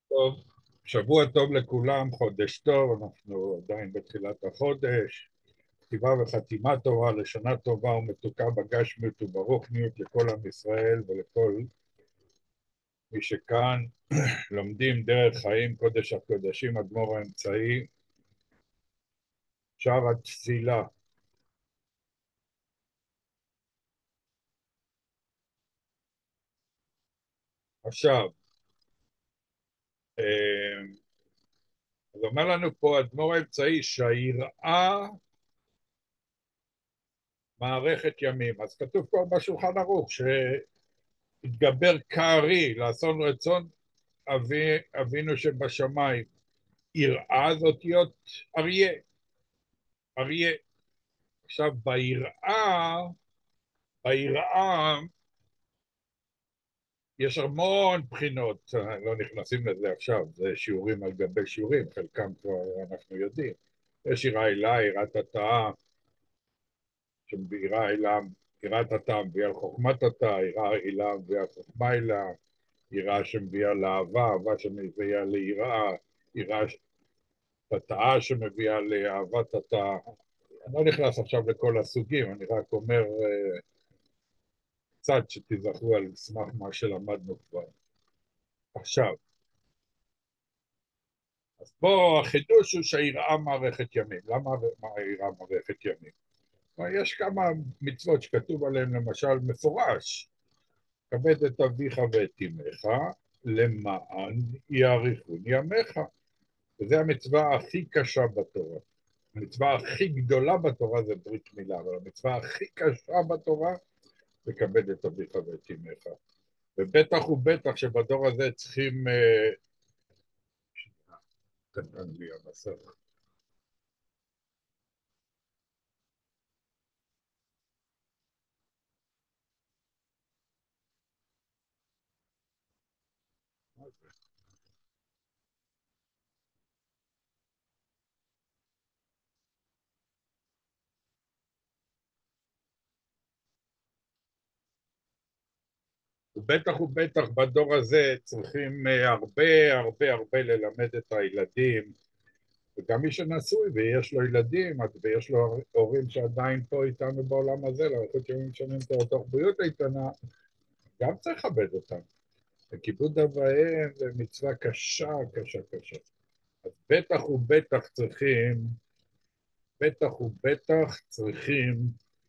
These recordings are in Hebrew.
טוב, שבוע טוב לכולם, חודש טוב, אנחנו עדיין בתחילת החודש, כתיבה וחתימה טובה, לשנה טובה ומתוקה בגשמיות וברוחניות לכל עם ישראל ולכל מי שכאן. לומדים דרך חיים, קודש הקודשים, אדמו"ר האמצעי, שער התפילה. עכשיו, אה, אז אומר לנו פה אדמו"ר האמצעי שהיראה מערכת ימים. אז כתוב פה בשולחן ערוך שהתגבר כארי, לעשות רצון אבינו שבשמיים. יראה זה אותיות אריה, אריה. עכשיו ביראה יש המון בחינות, לא נכנסים לזה עכשיו, זה שיעורים על גבי שיעורים, חלקם כבר אנחנו יודעים. יש יראה אלה, יראת התאה, שיראה אלה, יראת התאה מביאה על חוכמת התאה, יראה אלה מביאה על חוכמה אלה, יראה שמביאה לאהבה, אהבה שמביאה ליראה, יראה התאה שמביאה לאהבת התא. אני לא נכנס עכשיו לכל הסוגים, אני רק אומר קצת שתיזכרו על סמך מה שלמדנו כבר. עכשיו, אז פה החידוש הוא שהיראה מערכת ימים. למה היראה מערכת ימים? יש כמה מצוות שכתוב עליהן, למשל מפורש, כבד את אביך ואת אמך, למען יאריכון ימיך. וזו המצווה הכי קשה בתורה. המצווה הכי גדולה בתורה זה ברית מילה, אבל המצווה הכי קשה בתורה זה כבד את אביך ואת אמך. ובטח ובטח שבדור הזה צריכים... קטן לי המסך. ובטח ובטח בדור הזה צריכים הרבה הרבה הרבה ללמד את הילדים, וגם מי שנשוי ויש לו ילדים ויש לו הורים שעדיין פה איתנו בעולם הזה, לאריכות ימים שנים תוך בריאות איתנה, גם צריך לכבד אותם. וכיבוד אב ואם זה מצווה קשה קשה קשה. אז בטח ובטח צריכים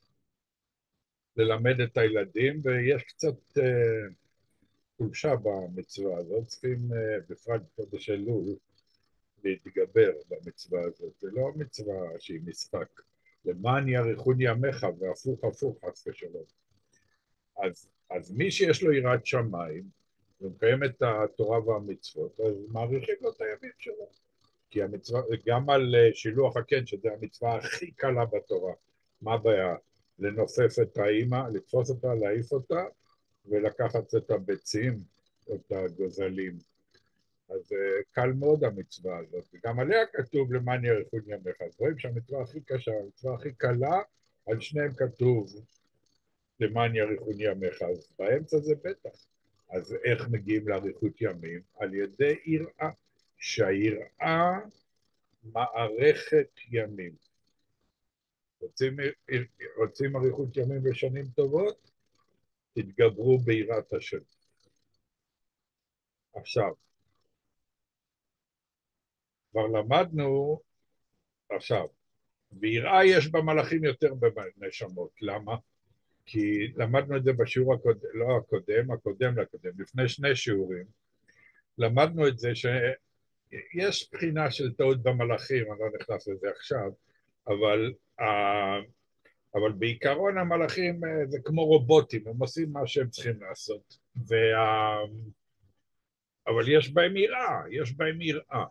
ללמד את הילדים, ויש קצת חולשה במצווה הזאת, צריכים בפרט בחודש אלול להתגבר במצווה הזאת. זה לא מצווה שהיא משחק. למען יאריכון ימיך, והפוך הפוך חס ושלום. אז מי שיש לו יראת שמיים ומקיים את התורה והמצוות, אז מעריכים לו את הימים שלו. כי המצווה, גם על שילוח הקן, שזו המצווה הכי קלה בתורה, מה הבעיה? לנופף את האימא, לתפוס אותה, להעיף אותה, ולקחת את הביצים, את הגוזלים. אז קל מאוד המצווה הזאת, וגם עליה כתוב למען יאריכון ימיך. אז רואים שהמצווה הכי קשה, המצווה הכי קלה, על שניהם כתוב למען יאריכון ימיך, אז באמצע זה בטח. אז איך מגיעים לאריכות ימים? על ידי יראה, שהיראה מערכת ימים. רוצים, רוצים אריכות ימים ושנים טובות? תתגברו ביראת השם. עכשיו, כבר למדנו, עכשיו, ביראה יש במלאכים יותר בנשמות. למה? כי למדנו את זה בשיעור הקודם, לא הקודם, הקודם לקודם, לפני שני שיעורים. למדנו את זה שיש בחינה של טעות במלאכים, אני לא נכנס לזה עכשיו, אבל, אבל בעיקרון המלאכים זה כמו רובוטים, הם עושים מה שהם צריכים לעשות. אבל יש בהם יראה, יש בהם יראה.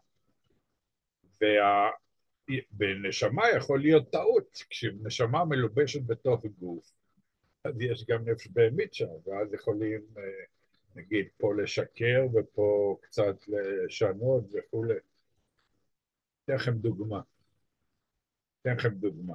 ובנשמה יכול להיות טעות, כשנשמה מלובשת בתוך גוף, אז יש גם נפש בהמית שם, ואז יכולים, נגיד, פה לשקר ופה קצת לשנות וכולי. אתן לכם דוגמה. אתן לכם דוגמה.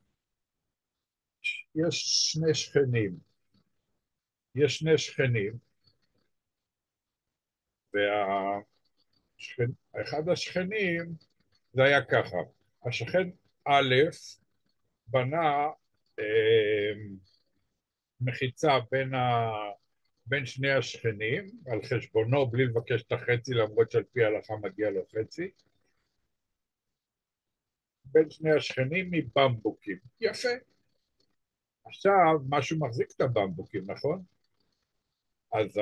יש שני שכנים. יש שני שכנים, אחד השכנים, זה היה ככה, השכן א' בנה אה, מחיצה בין שני השכנים, על חשבונו, בלי לבקש את החצי, למרות שעל פי ההלכה מגיע לו חצי, בין שני השכנים מבמבוקים. יפה. עכשיו, משהו מחזיק את הבמבוקים, נכון? אז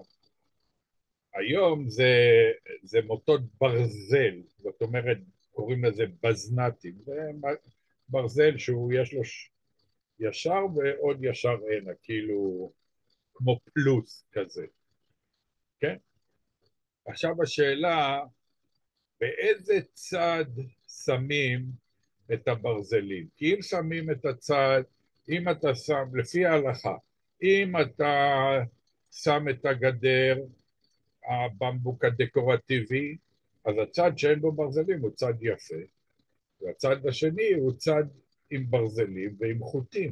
היום זה מוטות ברזל, זאת אומרת, קוראים לזה בזנ"טים. זה ברזל שהוא יש לו ישר ועוד ישר הנה, כאילו כמו פלוס כזה, כן? עכשיו השאלה, באיזה צד שמים את הברזלים? כי אם שמים את הצד, אם אתה שם, לפי ההלכה, אם אתה שם את הגדר, הבמבוק הדקורטיבי, אז הצד שאין בו ברזלים הוא צד יפה, והצד השני הוא צד עם ברזלים ועם חוטים.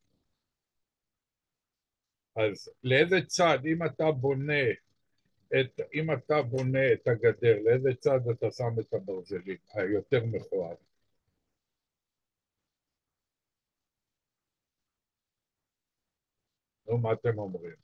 אז לאיזה צד, אם אתה בונה את הגדר, לאיזה צד אתה שם את הברזלים, היותר מכוער? נו, מה אתם אומרים?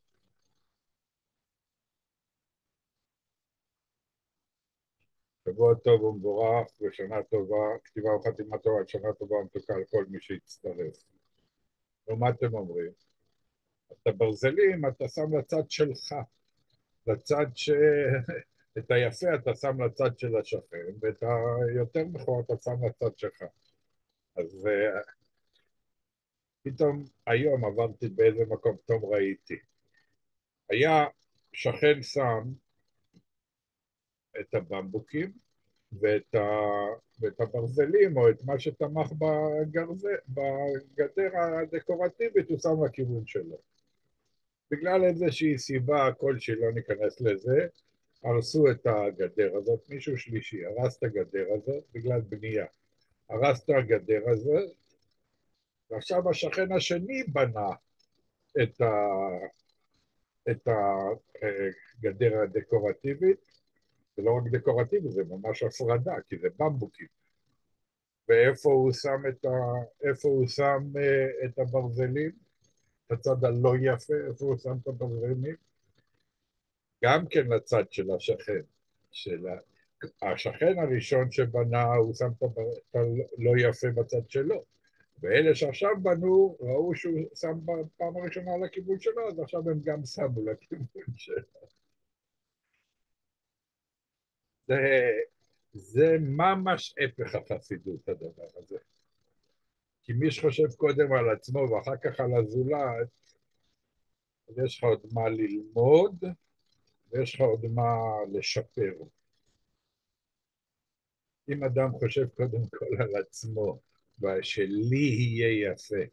שבוע טוב ומבורך ושנה טובה, כתיבה וחתימה טובה, שנה טובה ומתוקה לכל מי שיצטרף. נו, מה אתם אומרים? את הברזלים אתה שם לצד שלך, לצד ש... את היפה אתה שם לצד של השכן, ואת היותר מכוער אתה שם לצד שלך. אז פתאום היום עברתי באיזה מקום, פתאום ראיתי. היה שכן שם את הבמבוקים ואת הברזלים, או את מה שתמך בגדר הדקורטיבית, הוא שם לכיוון שלו. בגלל איזושהי סיבה כלשהי, לא ניכנס לזה, הרסו את הגדר הזאת, מישהו שלישי הרס את הגדר הזאת בגלל בנייה. הרס את הגדר הזאת, ועכשיו השכן השני בנה את, ה, את הגדר הדקורטיבית, זה לא רק דקורטיבי, זה ממש הפרדה, כי זה במבוקים. ואיפה הוא שם איפה הוא שם את הברזלים? את הצד הלא יפה, איפה הוא שם את הברזלים? גם כן לצד של השכן. של השכן הראשון שבנה, הוא שם את הלא יפה בצד שלו. ואלה שעכשיו בנו, ראו שהוא שם בפעם הראשונה לכיוון שלו, אז עכשיו הם גם שמו לכיוון שלו. זה, זה ממש הפך החסידות, הדבר הזה. כי מי שחושב קודם על עצמו ואחר כך על הזולת, אז יש לך עוד מה ללמוד, ויש לך עוד מה לשפר. אם אדם חושב קודם כל על עצמו, ושלי יהיה יפה,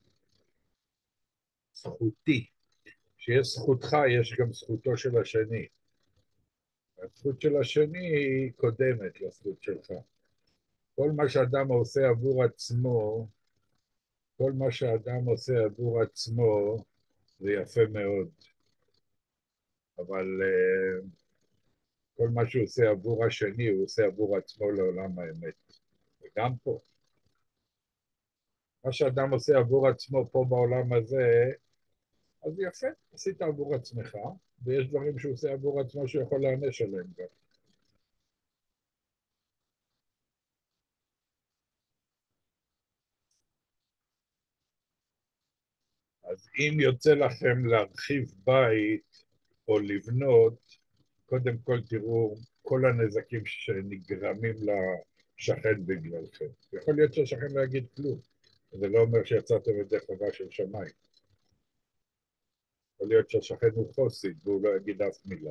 זכותי, שיש זכותך, יש גם זכותו של השני. הזכות של השני היא קודמת לזכות שלך. כל מה שאדם עושה עבור עצמו, כל מה שאדם עושה עבור עצמו, זה יפה מאוד. אבל כל מה שהוא עושה עבור השני, הוא עושה עבור עצמו לעולם האמת. וגם פה. מה שאדם עושה עבור עצמו פה בעולם הזה, אז יפה, עשית עבור עצמך, ויש דברים שהוא עושה עבור עצמו שהוא יכול להענש עליהם גם. אז אם יוצא לכם להרחיב בית או לבנות, קודם כל תראו כל הנזקים שנגרמים לשכן בגללכם. יכול להיות שהשכן לא יגיד כלום, זה לא אומר שיצאתם ידי חובה של שמיים. יכול להיות שהשכן הוא חוסיד והוא לא יגיד אף מילה,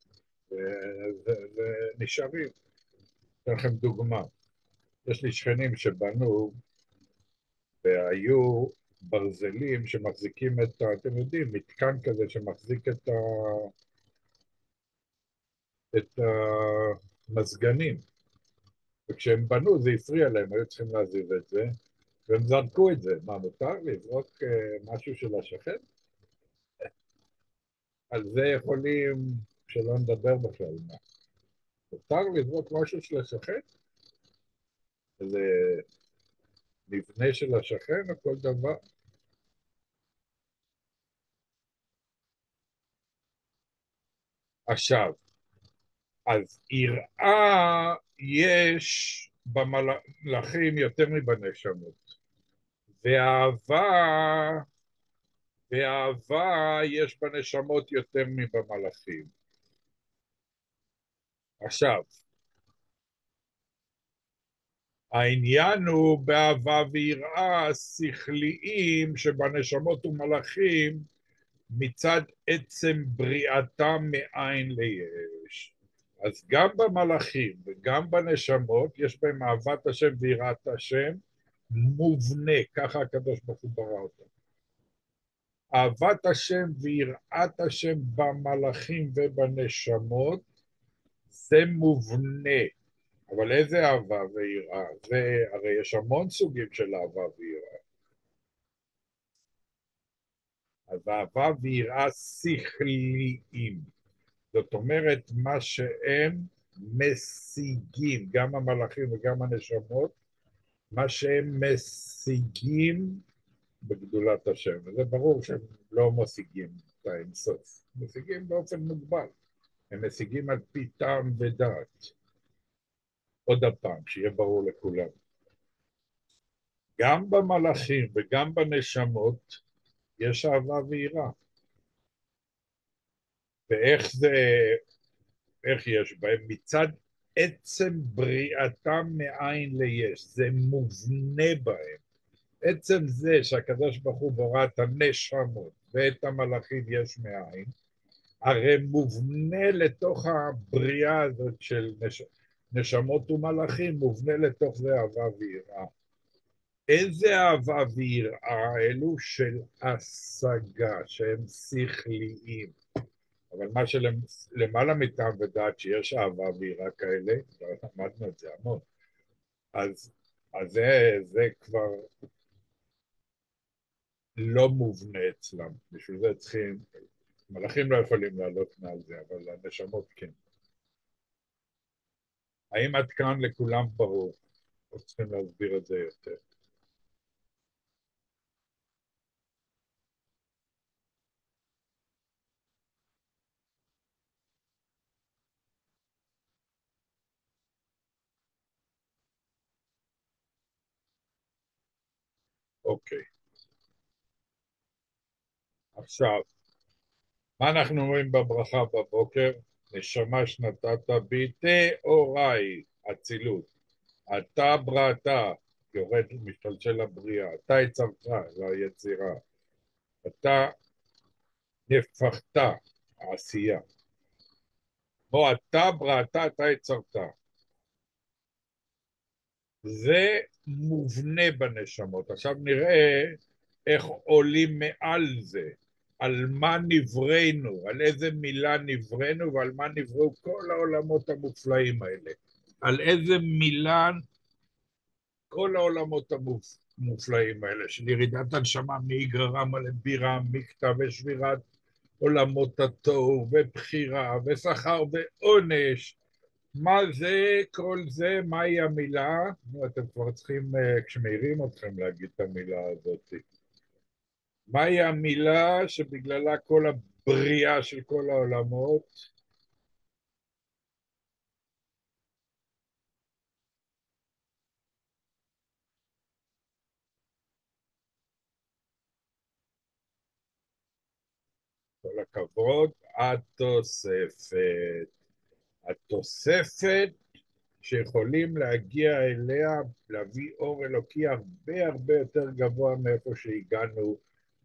ונשארים. אתן לכם דוגמה, יש לי שכנים שבנו והיו ברזלים שמחזיקים אתם יודעים, מתקן כזה שמחזיק את המזגנים. וכשהם בנו זה הפריע להם, היו צריכים להזיז את זה, והם זרקו את זה. מה, מותר לזרוק משהו של השכן? על זה יכולים שלא נדבר בכלל. מה. מותר לזרוק משהו של השכן? איזה מבנה של השכן או כל דבר? עכשיו, אז יראה יש במלאכים יותר מבנשמות, ואהבה, ואהבה יש בנשמות יותר מבמלאכים. עכשיו, העניין הוא באהבה ויראה שכליים שבנשמות ומלאכים מצד עצם בריאתם מאין ליש. אז גם במלאכים וגם בנשמות יש בהם אהבת השם ויראת השם מובנה, ככה הקדוש ברוך הוא ברא אותם. אהבת השם ויראת השם במלאכים ובנשמות זה מובנה. אבל איזה אהבה ויראה? זה, הרי יש המון סוגים של אהבה ויראה. אז אהבה ויראה שכליים. זאת אומרת, מה שהם משיגים, גם המלאכים וגם הנשמות, מה שהם משיגים בגדולת השם. וזה ברור שהם לא משיגים את האינסוף, משיגים באופן מוגבל. הם משיגים על פי טעם ודעת. עוד הפעם, שיהיה ברור לכולם. גם במלאכים וגם בנשמות יש אהבה ויראה. ואיך זה, איך יש בהם? מצד עצם בריאתם מאין ליש, זה מובנה בהם. עצם זה שהקדוש ברוך הוא ברא את הנשמות ואת המלאכים יש מאין, הרי מובנה לתוך הבריאה הזאת של נשמות ומלאכים, מובנה לתוך זה אהבה ויראה. איזה אהבה ויראה? אלו של השגה, שהם שכליים. אבל מה שלמעלה מטעם ודעת שיש אהבה ויראה כאלה, כבר למדנו את זה המון, אז, אז זה כבר לא מובנה אצלם, בשביל זה צריכים, מלאכים לא יכולים לעלות מעל זה, אבל הנשמות כן. האם עד כאן לכולם ברור? או צריכים להסביר את זה יותר? אוקיי. עכשיו, מה אנחנו אומרים בברכה בבוקר? נשמה שנתת בי תאוריי, אצילות. אתה בראתה, יורד משתלשל הבריאה, אתה יצרת ליצירה, אתה נפחת, העשייה. בוא, אתה בראתה, אתה יצרת. זה מובנה בנשמות. עכשיו נראה איך עולים מעל זה, על מה נבראנו, על איזה מילה נבראנו ועל מה נבראו כל העולמות המופלאים האלה. על איזה מילה כל העולמות המופלאים האלה, של ירידת הנשמה מאיגרא לבירא עמיקתא ושבירת עולמות התוהו ובחירה ושכר ועונש. מה זה כל זה? מהי המילה? אתם כבר צריכים, כשמעירים אתכם, להגיד את המילה הזאת. מהי המילה שבגללה כל הבריאה של כל העולמות? כל הכבוד, התוספת. התוספת שיכולים להגיע אליה, להביא אור אלוקי הרבה הרבה יותר גבוה מאיפה שהגענו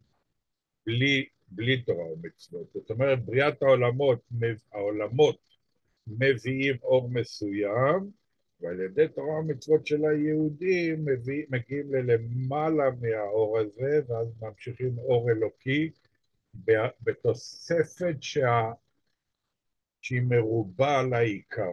בלי תורה ומצוות. זאת אומרת, בריאת העולמות מביאים אור מסוים, ועל ידי תורה ומצוות של היהודים מגיעים ללמעלה מהאור הזה, ואז ממשיכים אור אלוקי בתוספת שהיא מרובה על העיקר.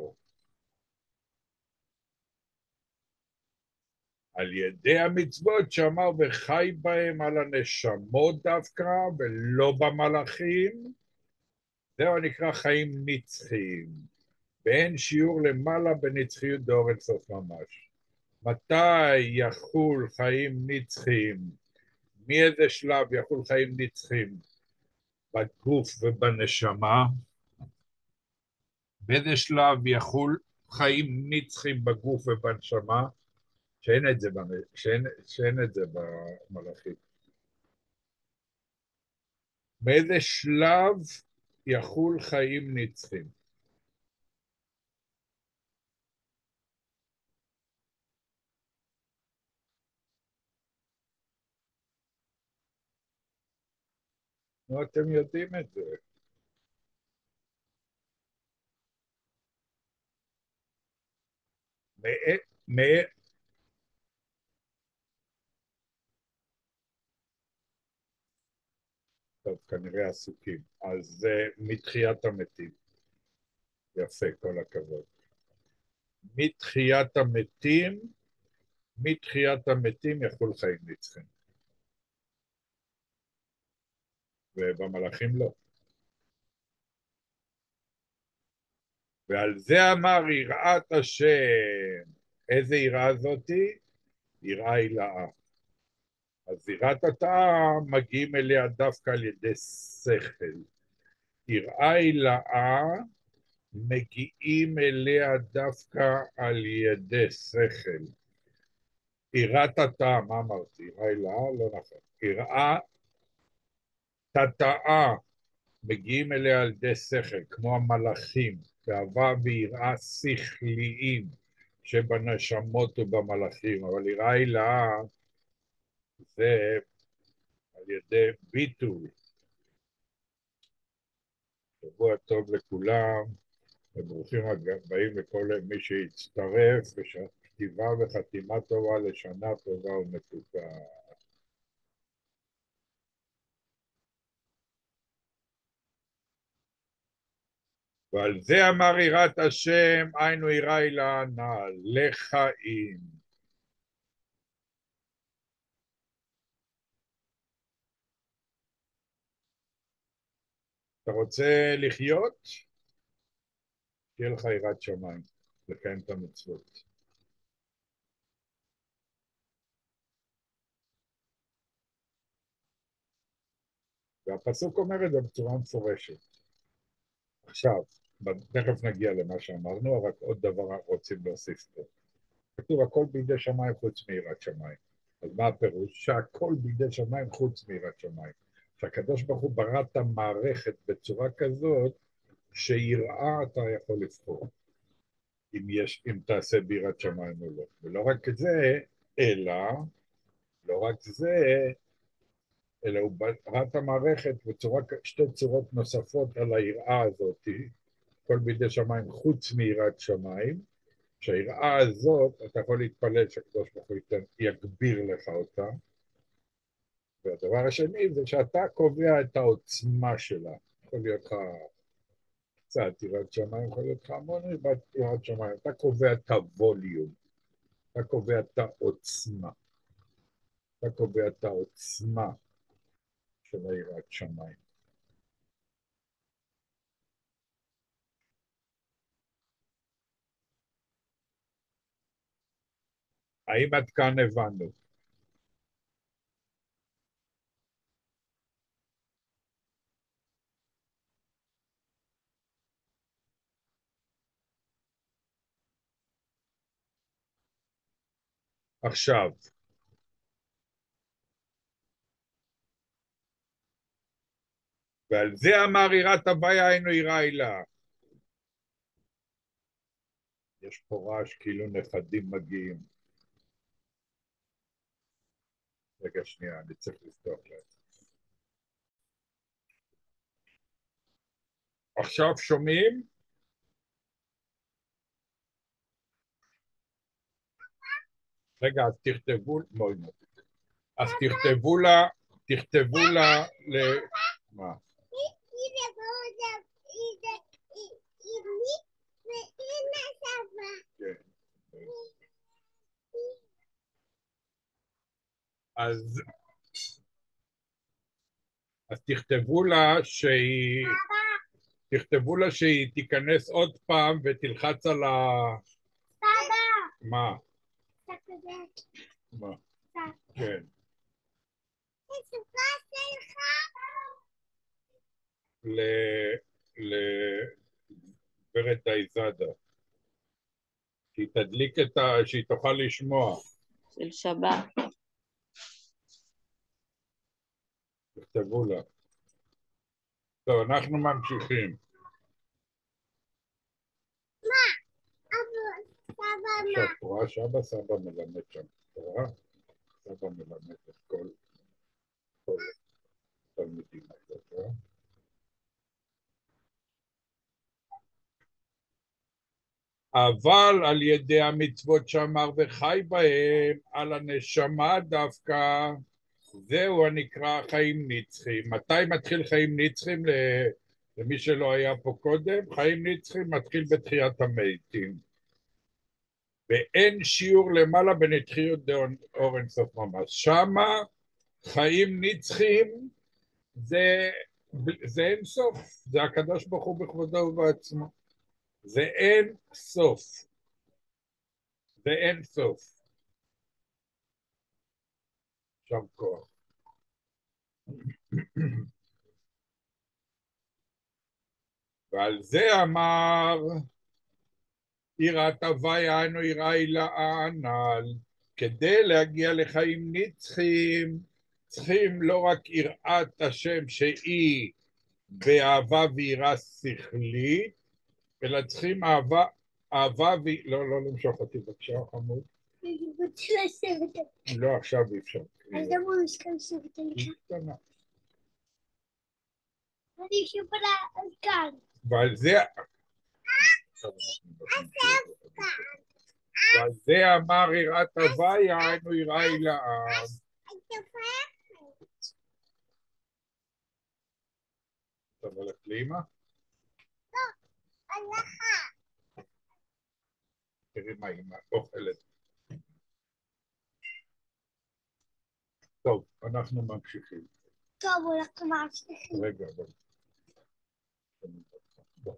על ידי המצוות שאמר וחי בהם על הנשמות דווקא ולא במלאכים, זהו נקרא חיים נצחיים. ואין שיעור למעלה בנצחיות דאור אין סוף ממש. מתי יחול חיים נצחיים? מאיזה שלב יחול חיים נצחיים? בגוף ובנשמה. באיזה שלב יחול חיים נצחיים בגוף ובנשמה? שאין את זה במלאכים. באיזה שלב יחול חיים נצחיים? נו, אתם יודעים את זה. מא- מא- טוב, כנראה עסוקים. אז מתחיית המתים. יפה, כל הכבוד. מתחיית המתים, מתחיית המתים יחול חיים נצחיים. ובמלאכים לא. ועל זה אמר יראת השם. איזה יראה זאתי? יראה הילאה. אז יראת התאה מגיעים אליה דווקא על ידי שכל. יראה הילאה מגיעים אליה דווקא על ידי שכל. יראת התאה, מה אמרתי? יראה הילאה? לא נכון. יראה תתאה מגיעים אליה על ידי שכל, כמו המלאכים, ואהבה ויראה שכליים שבנשמות ובמלאכים, אבל יראה הילאה זה על ידי ביטול. שבוע טוב לכולם, וברוכים הבאים לכל מי שהצטרף, וכתיבה וחתימה טובה לשנה טובה ומתוקה. ועל זה אמר יראת השם, היינו יראה אילנה, לחיים. אתה רוצה לחיות? תהיה לך יראת שמיים, לקיים את המצוות. והפסוק אומר את זה בצורה מפורשת. עכשיו, תכף נגיע למה שאמרנו, רק עוד דבר רוצים להוסיף פה. כתוב הכל בידי שמיים חוץ מיראת שמיים. אז מה הפירוש? שהכל בידי שמיים חוץ מיראת שמיים. שהקדוש ברוך הוא ברא את המערכת בצורה כזאת שיראה אתה יכול לבחור. אם תעשה ביראת שמיים או לא. ולא רק זה, אלא, לא רק זה, אלא הוא ברא את המערכת בצורה, שתי צורות נוספות על היראה הזאת, כל בידי שמיים חוץ מיראת שמיים, שהיראה הזאת, אתה יכול להתפלל שהקדוש ברוך הוא יגביר לך אותה, והדבר השני זה שאתה קובע את העוצמה שלה. יכול להיות לך קצת יראת שמיים, יכול להיות לך המון יראת שמיים, אתה קובע את הווליום, אתה קובע את העוצמה, אתה קובע את העוצמה של היראת שמיים. האם עד כאן הבנו? עכשיו, ועל זה אמר יראת הוויה היינו יראה הילה. יש פה רעש כאילו נכדים מגיעים. רגע שנייה, אני צריך לפתוח להם. עכשיו שומעים? רגע, אז תכתבו, בואי נתחיל. אז תכתבו לה, מה? כן. אז, אז תכתבו לה שהיא, תכתבו לה שהיא תיכנס עוד פעם ותלחץ על ה... סבא! מה? אתה צודק. מה? סבא. כן. סבא שלך? לגברת דייזדה. שהיא תדליק שהיא תוכל לשמוע. של שבת. תכתבו לה. טוב, אנחנו ממשיכים. סבא עכשיו, מה? את רואה סבא מלמד שם. את רואה? סבא מלמד את כל תלמידים. את רואה? אבל על ידי המצוות שאמר וחי בהם, על הנשמה דווקא, זהו הנקרא חיים נצחיים. מתי מתחיל חיים נצחיים למי שלא היה פה קודם? חיים נצחיים מתחיל בתחיית המתים. ואין שיעור למעלה בנצחיות אור אינסוף ממש. שמה חיים נצחיים זה אין סוף, זה הקדוש ברוך הוא בכבודו ובעצמו. זה אין סוף. זה אין סוף. שם כוח. ועל זה אמר יראת הוויה אינו יראה אלא הנ"ל, כדי להגיע לחיים נצחיים צריכים לא רק יראת השם שהיא באהבה ויראה שכלית, אלא צריכים אהבה לא למשוך אותי בבקשה חמוד. אני רוצה לשבת. לא, עכשיו אי אפשר. אז למה הוא מסכים לשבת עליך? קטנה. אני אשב על כאן. ועל זה ועל זה אמר יראת הוויה אינו יראה אלא טוב, הולך לאמא? הלכה. תראי מה אמא אוכלת. טוב, אנחנו ממשיכים. טוב, הוא לקח ממשיכים. רגע, בוא.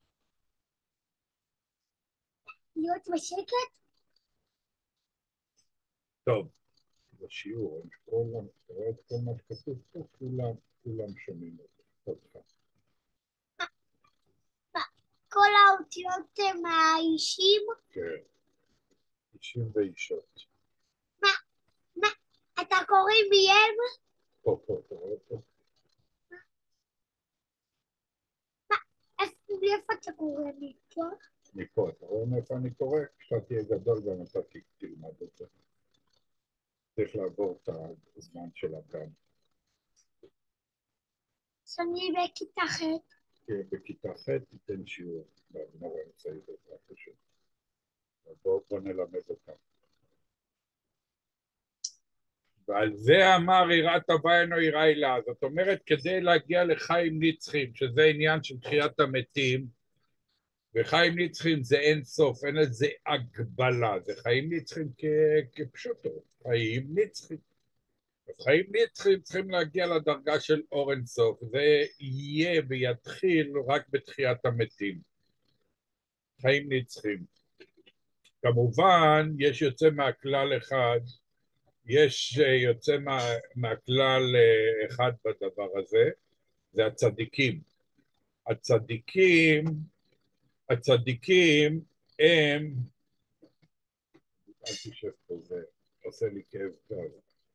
להיות בשקט? טוב, בשיעור, אתה רואה את כל מה שכתוב פה, כולם שומעים את זה. טוב, כל האותיות הם האישים? כן, אישים ואישות. מה? אתה קורא מהם? פה, אתה רואה פה? מאיפה אתה קורא מפה? מפה, אתה רואה מאיפה אני קורא? כשאתה תהיה גדול גם אתה תלמד את זה. צריך לעבור את הזמן של הגן. שאני בכיתה ח'. בכיתה ח' תיתן שיעור במורה אמצעי בעזרת השם. בוא נלמד אותם. ועל זה אמר יראת הוויה אינו יראה אלא. זאת אומרת, כדי להגיע לחיים נצחיים, שזה עניין של תחיית המתים, וחיים נצחיים זה אין סוף, אין לזה הגבלה, זה חיים נצחיים כפשוטו, חיים נצחיים. חיים נצחיים צריכים להגיע לדרגה של אור אין סוף, זה יהיה ויתחיל רק בתחיית המתים. חיים נצחיים. כמובן, יש יוצא מהכלל אחד, יש יוצא מהכלל אחד בדבר הזה, זה הצדיקים. הצדיקים הם, אל תשב פה, זה עושה לי כאב גב.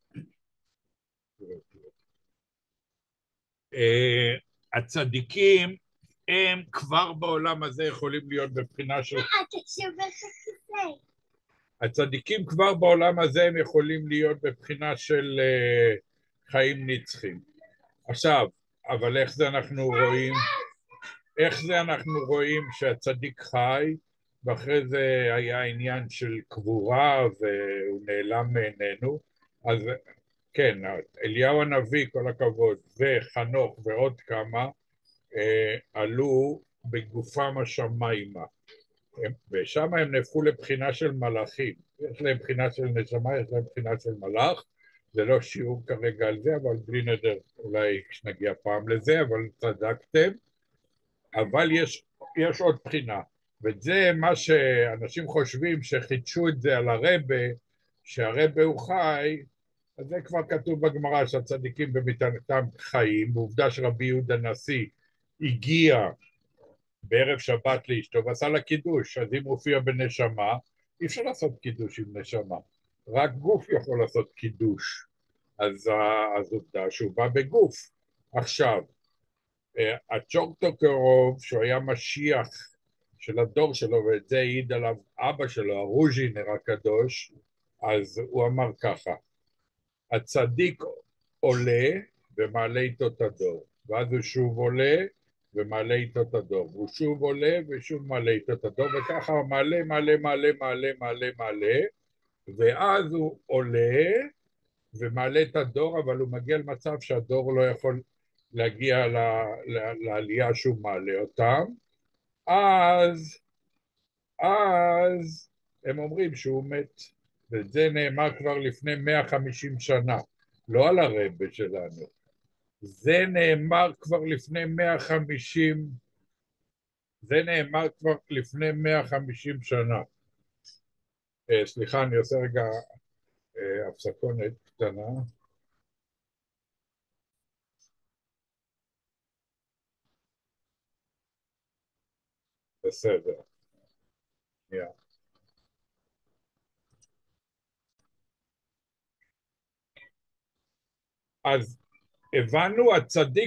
הצדיקים הם כבר בעולם הזה יכולים להיות בבחינה של... אתה שובר כיסא. הצדיקים כבר בעולם הזה הם יכולים להיות בבחינה של חיים נצחיים. עכשיו, אבל איך זה אנחנו רואים שהצדיק חי, ואחרי זה היה עניין של קבורה והוא נעלם מעינינו, אז כן, אליהו הנביא, כל הכבוד, וחנוך ועוד כמה, עלו בגופם השמיימה, ושם הם נהפכו לבחינה של מלאכים. יש להם בחינה של נשמה, יש להם בחינה של מלאך, זה לא שיעור כרגע על זה, אבל בלי נדר, אולי כשנגיע פעם לזה, אבל צדקתם. אבל יש עוד בחינה, וזה מה שאנשים חושבים שחידשו את זה על הרבה, שהרבה הוא חי, אז זה כבר כתוב בגמרא שהצדיקים במיתתם חיים, ועובדה שרבי יהודה הנשיא הגיע בערב שבת לאשתו ועשה לה קידוש, אז אם מופיע בנשמה, אי אפשר לעשות קידוש עם נשמה, רק גוף יכול לעשות קידוש, אז עובדה שהוא בא בגוף. עכשיו, הצ'ורטוקרוב, שהוא היה משיח של הדור שלו, ואת זה העיד עליו אבא שלו, הרוז'ינר הקדוש, אז הוא אמר ככה, הצדיק עולה ומעלה איתו את הדור, ואז הוא שוב עולה ומעלה איתו את הדור, והוא שוב עולה ושוב מעלה איתו את הדור, וככה הוא מעלה, מעלה, מעלה, מעלה, מעלה, מעלה, ואז הוא עולה ומעלה את הדור, אבל הוא מגיע למצב שהדור לא יכול להגיע לעלייה שהוא מעלה אותם, אז הם אומרים שהוא מת, וזה נאמר כבר לפני 150 שנה, לא על הרבה שלנו, זה נאמר כבר לפני 150, זה נאמר כבר לפני 150 שנה. סליחה, אני עושה רגע הפסקונת קטנה. בסדר. שנייה. אז הבנו,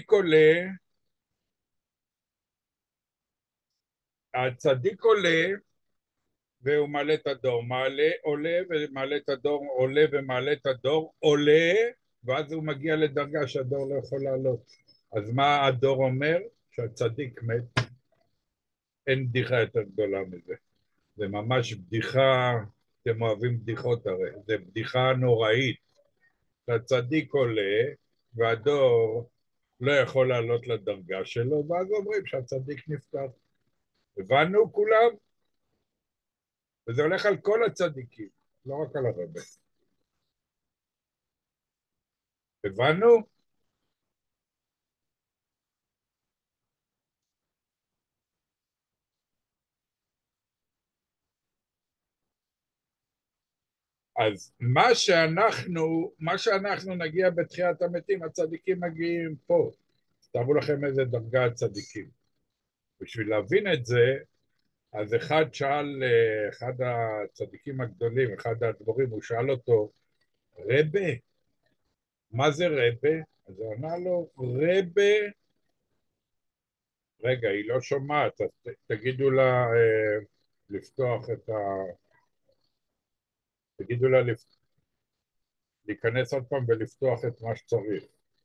הצדיק עולה והוא מעלה את הדור, עולה ומעלה את הדור, עולה ומעלה את הדור, עולה, ואז הוא מגיע לדרגה שהדור לא יכול לעלות. אז מה הדור אומר? שהצדיק מת. אין בדיחה יותר גדולה מזה. זה ממש בדיחה, אתם אוהבים בדיחות הרי, זה בדיחה נוראית. שהצדיק עולה והדור לא יכול לעלות לדרגה שלו, ואז אומרים שהצדיק נפטר. הבנו כולם? וזה הולך על כל הצדיקים, לא רק על הרבה. הבנו? אז מה שאנחנו נגיע בתחיית המתים, הצדיקים מגיעים פה. תארו לכם איזה דרגה הצדיקים. בשביל להבין את זה, אז אחד הצדיקים הגדולים, אחד הדבורים, הוא שאל אותו, רבה, מה זה רבה? אז הוא ענה לו, רבה, רגע, היא לא שומעת, אז תגידו לה לפתוח את ה... תגידו לה להיכנס עוד פעם ולפתוח את מה שצריך.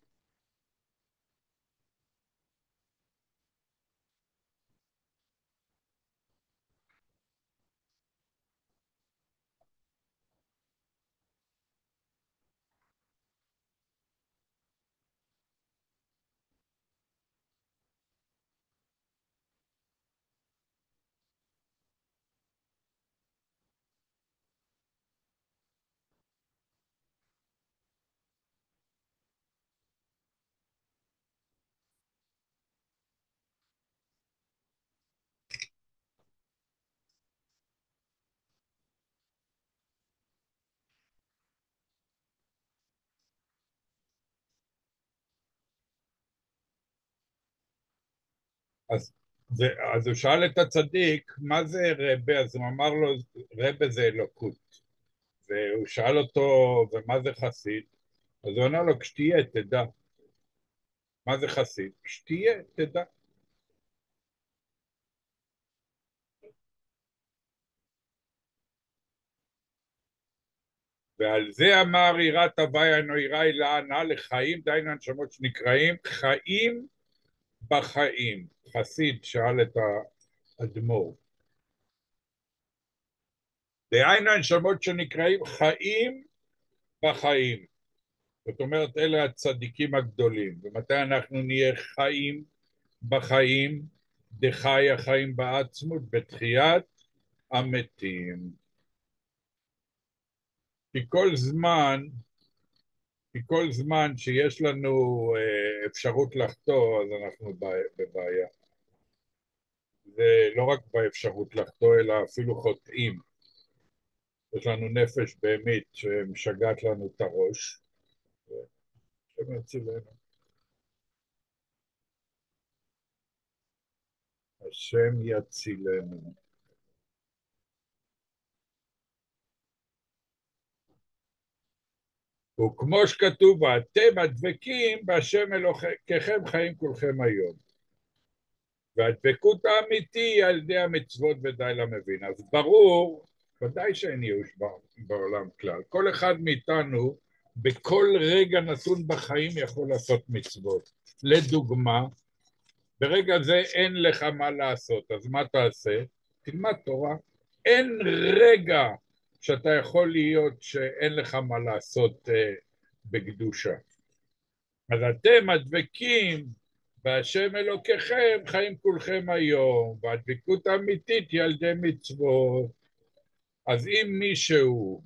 אז הוא שאל את הצדיק, מה זה רבה? אז הוא אמר לו, רבה זה אלוקות. והוא שאל אותו, ומה זה חסיד? אז הוא ענה לו, כשתהיה, תדע. מה זה חסיד? כשתהיה, תדע. ועל זה אמר יראת הווי אינו ירא אלא הנאה לחיים, דהיינו הנשמות שנקראים חיים בחיים. חסיד שאל את האדמו"ר. דהיינו הנשמות שנקראים חיים בחיים. זאת אומרת, אלה הצדיקים הגדולים. ומתי אנחנו נהיה חיים בחיים? דחי החיים בעצמות, בתחיית המתים. כי כל זמן שיש לנו אפשרות לחטוא, אז אנחנו בבעיה. זה לא רק באפשרות לחטוא, אלא אפילו חוטאים. יש לנו נפש בהמית שמשגעת לנו את הראש, השם יצילנו. השם יצילנו. וכמו שכתוב, ואתם הדבקים בהשם אלוקיכם חיים כולכם היום. והדבקות האמיתי היא על ידי המצוות ודי למבין. אז ברור, ודאי שאין ייאוש בעולם כלל. כל אחד מאיתנו בכל רגע נתון בחיים יכול לעשות מצוות. לדוגמה, ברגע זה אין לך מה לעשות, אז מה תעשה? תלמד תורה. אין רגע שאתה יכול להיות שאין לך מה לעשות בקדושה. אז אתם הדבקים בהשם אלוקיכם חיים כולכם היום, והדבקות האמיתית היא על ידי מצוות. אז אם מישהו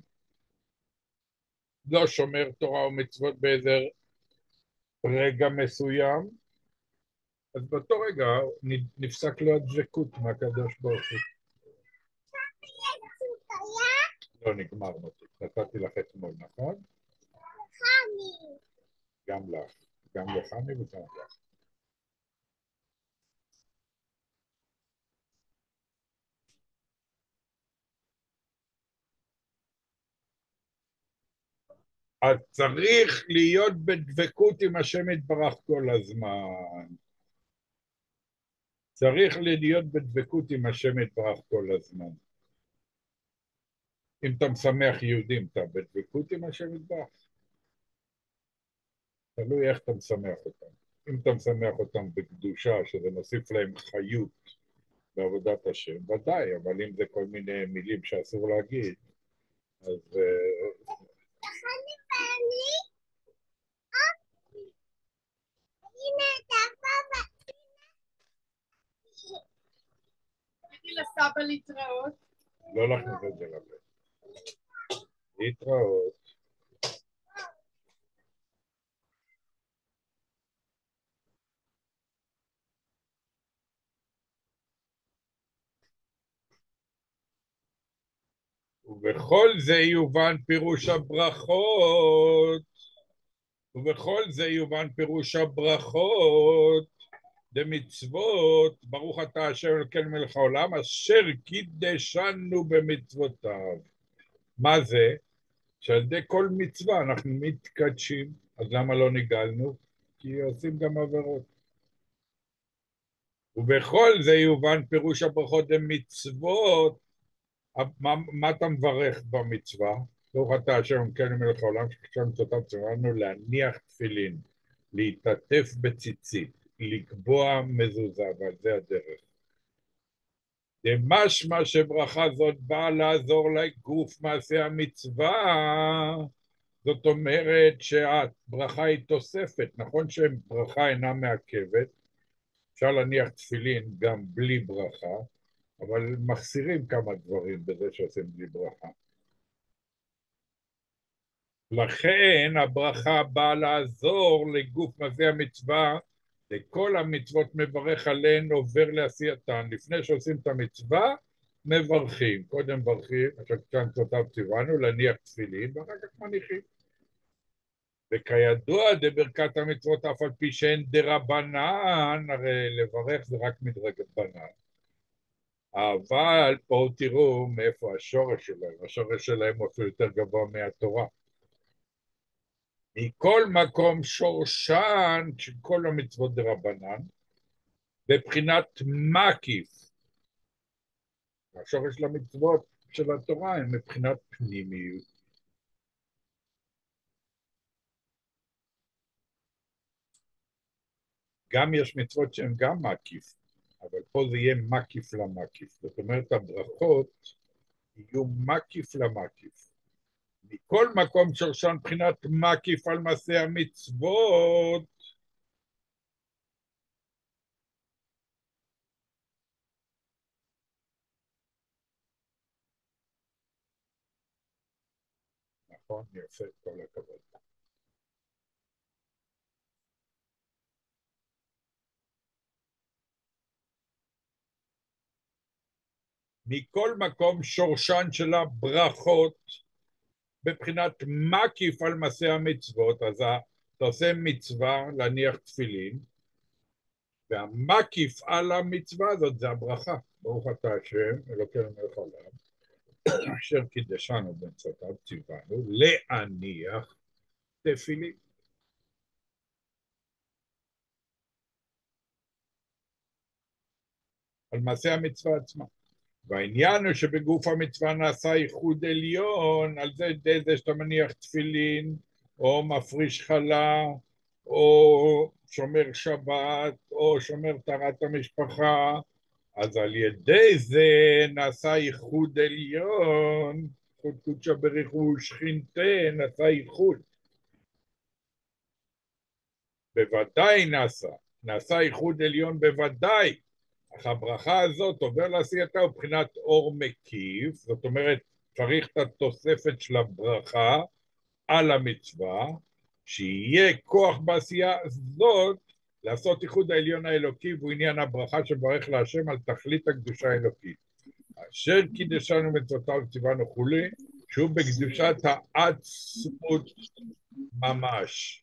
לא שומר תורה ומצוות באיזה רגע מסוים, אז באותו רגע נפסק לו הדבקות מהקדוש ברוך הוא. לא נגמר אותי, נתתי לך אתמול, נכון? גם לך, גם לחני וגם לך. אז צריך להיות בדבקות עם השם יתברך כל הזמן. צריך להיות בדבקות עם השם יתברך כל הזמן. אם אתה משמח יהודים, אתה בדבקות עם השם יתברך? תלוי איך אתה משמח אותם. אם אתה משמח אותם בקדושה, שזה מוסיף להם חיות בעבודת השם, ודאי, אבל אם זה כל מיני מילים שאסור להגיד, אז תגידי לסבא להתראות. לא להכניס את זה לב. להתראות. ובכל זה יובן פירוש הברכות, ובכל זה יובן פירוש הברכות, דמצוות, ברוך אתה השם אלוקינו מלך העולם, אשר קידשנו במצוותיו. מה זה? שעל ידי כל מצווה אנחנו מתקדשים, אז למה לא נגאלנו? כי עושים גם עבירות. ובכל זה יובן פירוש הברכות דמצוות, מה אתה מברך במצווה? ברוך אתה השם אלוקינו מלך העולם, שכשם מצוותיו ציוונו להניח תפילין, להתעטף בציצית, לקבוע מזוזה, ועל זה הדרך. משמע שברכה זאת באה לעזור לגוף מעשה המצווה, זאת אומרת שהברכה היא תוספת, נכון שברכה אינה מעכבת, אפשר להניח תפילין גם בלי ברכה, אבל מחסירים כמה דברים בזה שעושים בלי ברכה. לכן הברכה באה לעזור לגוף מעשה המצווה, לכל המצוות מברך עליהן עובר לעשייתן. לפני שעושים את המצווה, מברכים. קודם מברכים, עכשיו כאן מצוותיו ציוונו, להניח תפילין, ואחר כך מניחים. וכידוע דברכת המצוות אף על פי שהן דרבנן, הרי לברך זה רק מדרבנן. אבל פה תראו מאיפה השורש שלהם, השורש שלהם הוא אפילו יותר גבוה מהתורה. מכל מקום שורשן של כל המצוות דרבנן, בבחינת מקיף. השורש של המצוות של התורה הם מבחינת פנימיות. גם יש מצוות שהן גם מקיף, אבל פה זה יהיה מקיף למקיף. זאת אומרת, הברכות יהיו מקיף למקיף. מכל מקום שורשן מבחינת מקיף על מעשה המצוות, נכון, יפה, כל הכבוד. מכל מקום שורשן של הברכות בבחינת מקיף על מעשה המצוות. אז אתה עושה מצווה להניח תפילין, והמקיף על המצווה הזאת זה הברכה. ברוך אתה השם אלוקינו מלך העולם אשר קידשנו במצוותיו ציוונו להניח תפילין. על מעשה המצווה עצמה. והעניין הוא שבגוף המצווה נעשה ייחוד עליון, על זה שאתה מניח תפילין, או מפריש חלה, או שומר שבת, או שומר טהרת המשפחה, אז על ידי זה נעשה ייחוד עליון, ייחוד קודשא בריחו ושכינתה, נעשה ייחוד. בוודאי נעשה ייחוד עליון בוודאי, אך הברכה הזאת עובר לעשייתה מבחינת אור מקיף, זאת אומרת צריך את התוספת של הברכה על המצווה, שיהיה כוח בעשייה הזאת לעשות ייחוד העליון האלוקי, והוא עניין הברכה שברך להשם על תכלית הקדושה האלוקית. אשר קידשנו מצוותיו ציוונו כולי, שהוא בקדושת העצמות ממש.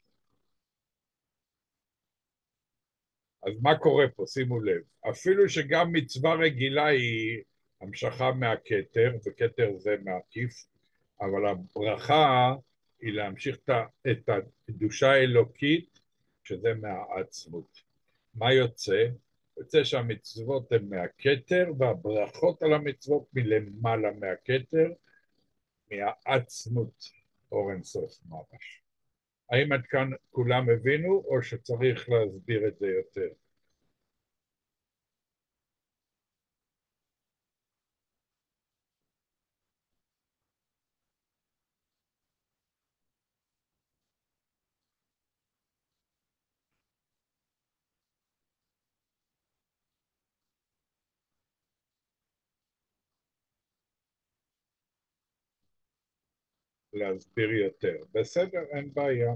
אז מה קורה פה? שימו לב. אפילו שגם מצווה רגילה היא המשכה מהכתר, וכתר זה מעקיף, אבל הברכה היא להמשיך את הקדושה האלוקית, שזה מהעצמות. מה יוצא? יוצא שהמצוות הן מהכתר, והברכות על המצוות מלמעלה מהכתר, מהעצמות אור אין סוף ממש. האם עד כאן כולם הבינו, או שצריך להסביר את זה יותר? להסביר יותר. בסדר, אין בעיה.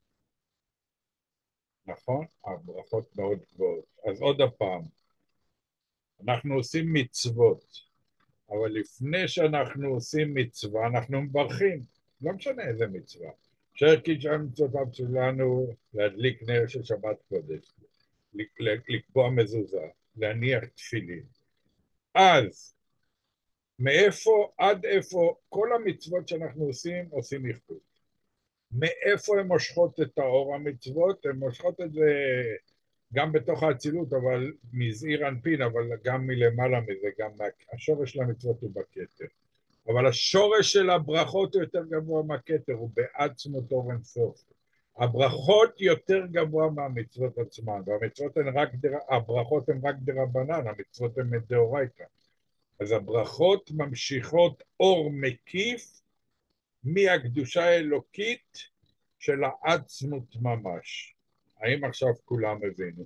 נכון? הברכות מאוד גבוהות. אז עוד הפעם, אנחנו עושים מצוות, אבל לפני שאנחנו עושים מצווה, אנחנו מברכים. לא משנה איזה מצווה. אשר קידשנו מצוותיו שלנו להדליק נר של שבת קודש, לקבוע מזוזה, להניח תפילין. אז, מאיפה עד איפה כל המצוות שאנחנו עושים ייחוד. מאיפה הן מושכות את האור המצוות? הן מושכות את זה גם בתוך האצילות, אבל מזעיר אנפין, אבל גם מלמעלה מזה, גם השורש של המצוות הוא בכתר. אבל השורש של הברכות הוא יותר גבוה מהכתר, הוא בעצמות אור אין סוף. הברכות יותר גבוה מהמצוות עצמן, והמצוות הן רק, הברכות הן רק דרבנן, המצוות הן מדאורייתא. אז הברכות ממשיכות אור מקיף מהקדושה האלוקית של העצמות ממש. האם עכשיו כולם הבינו?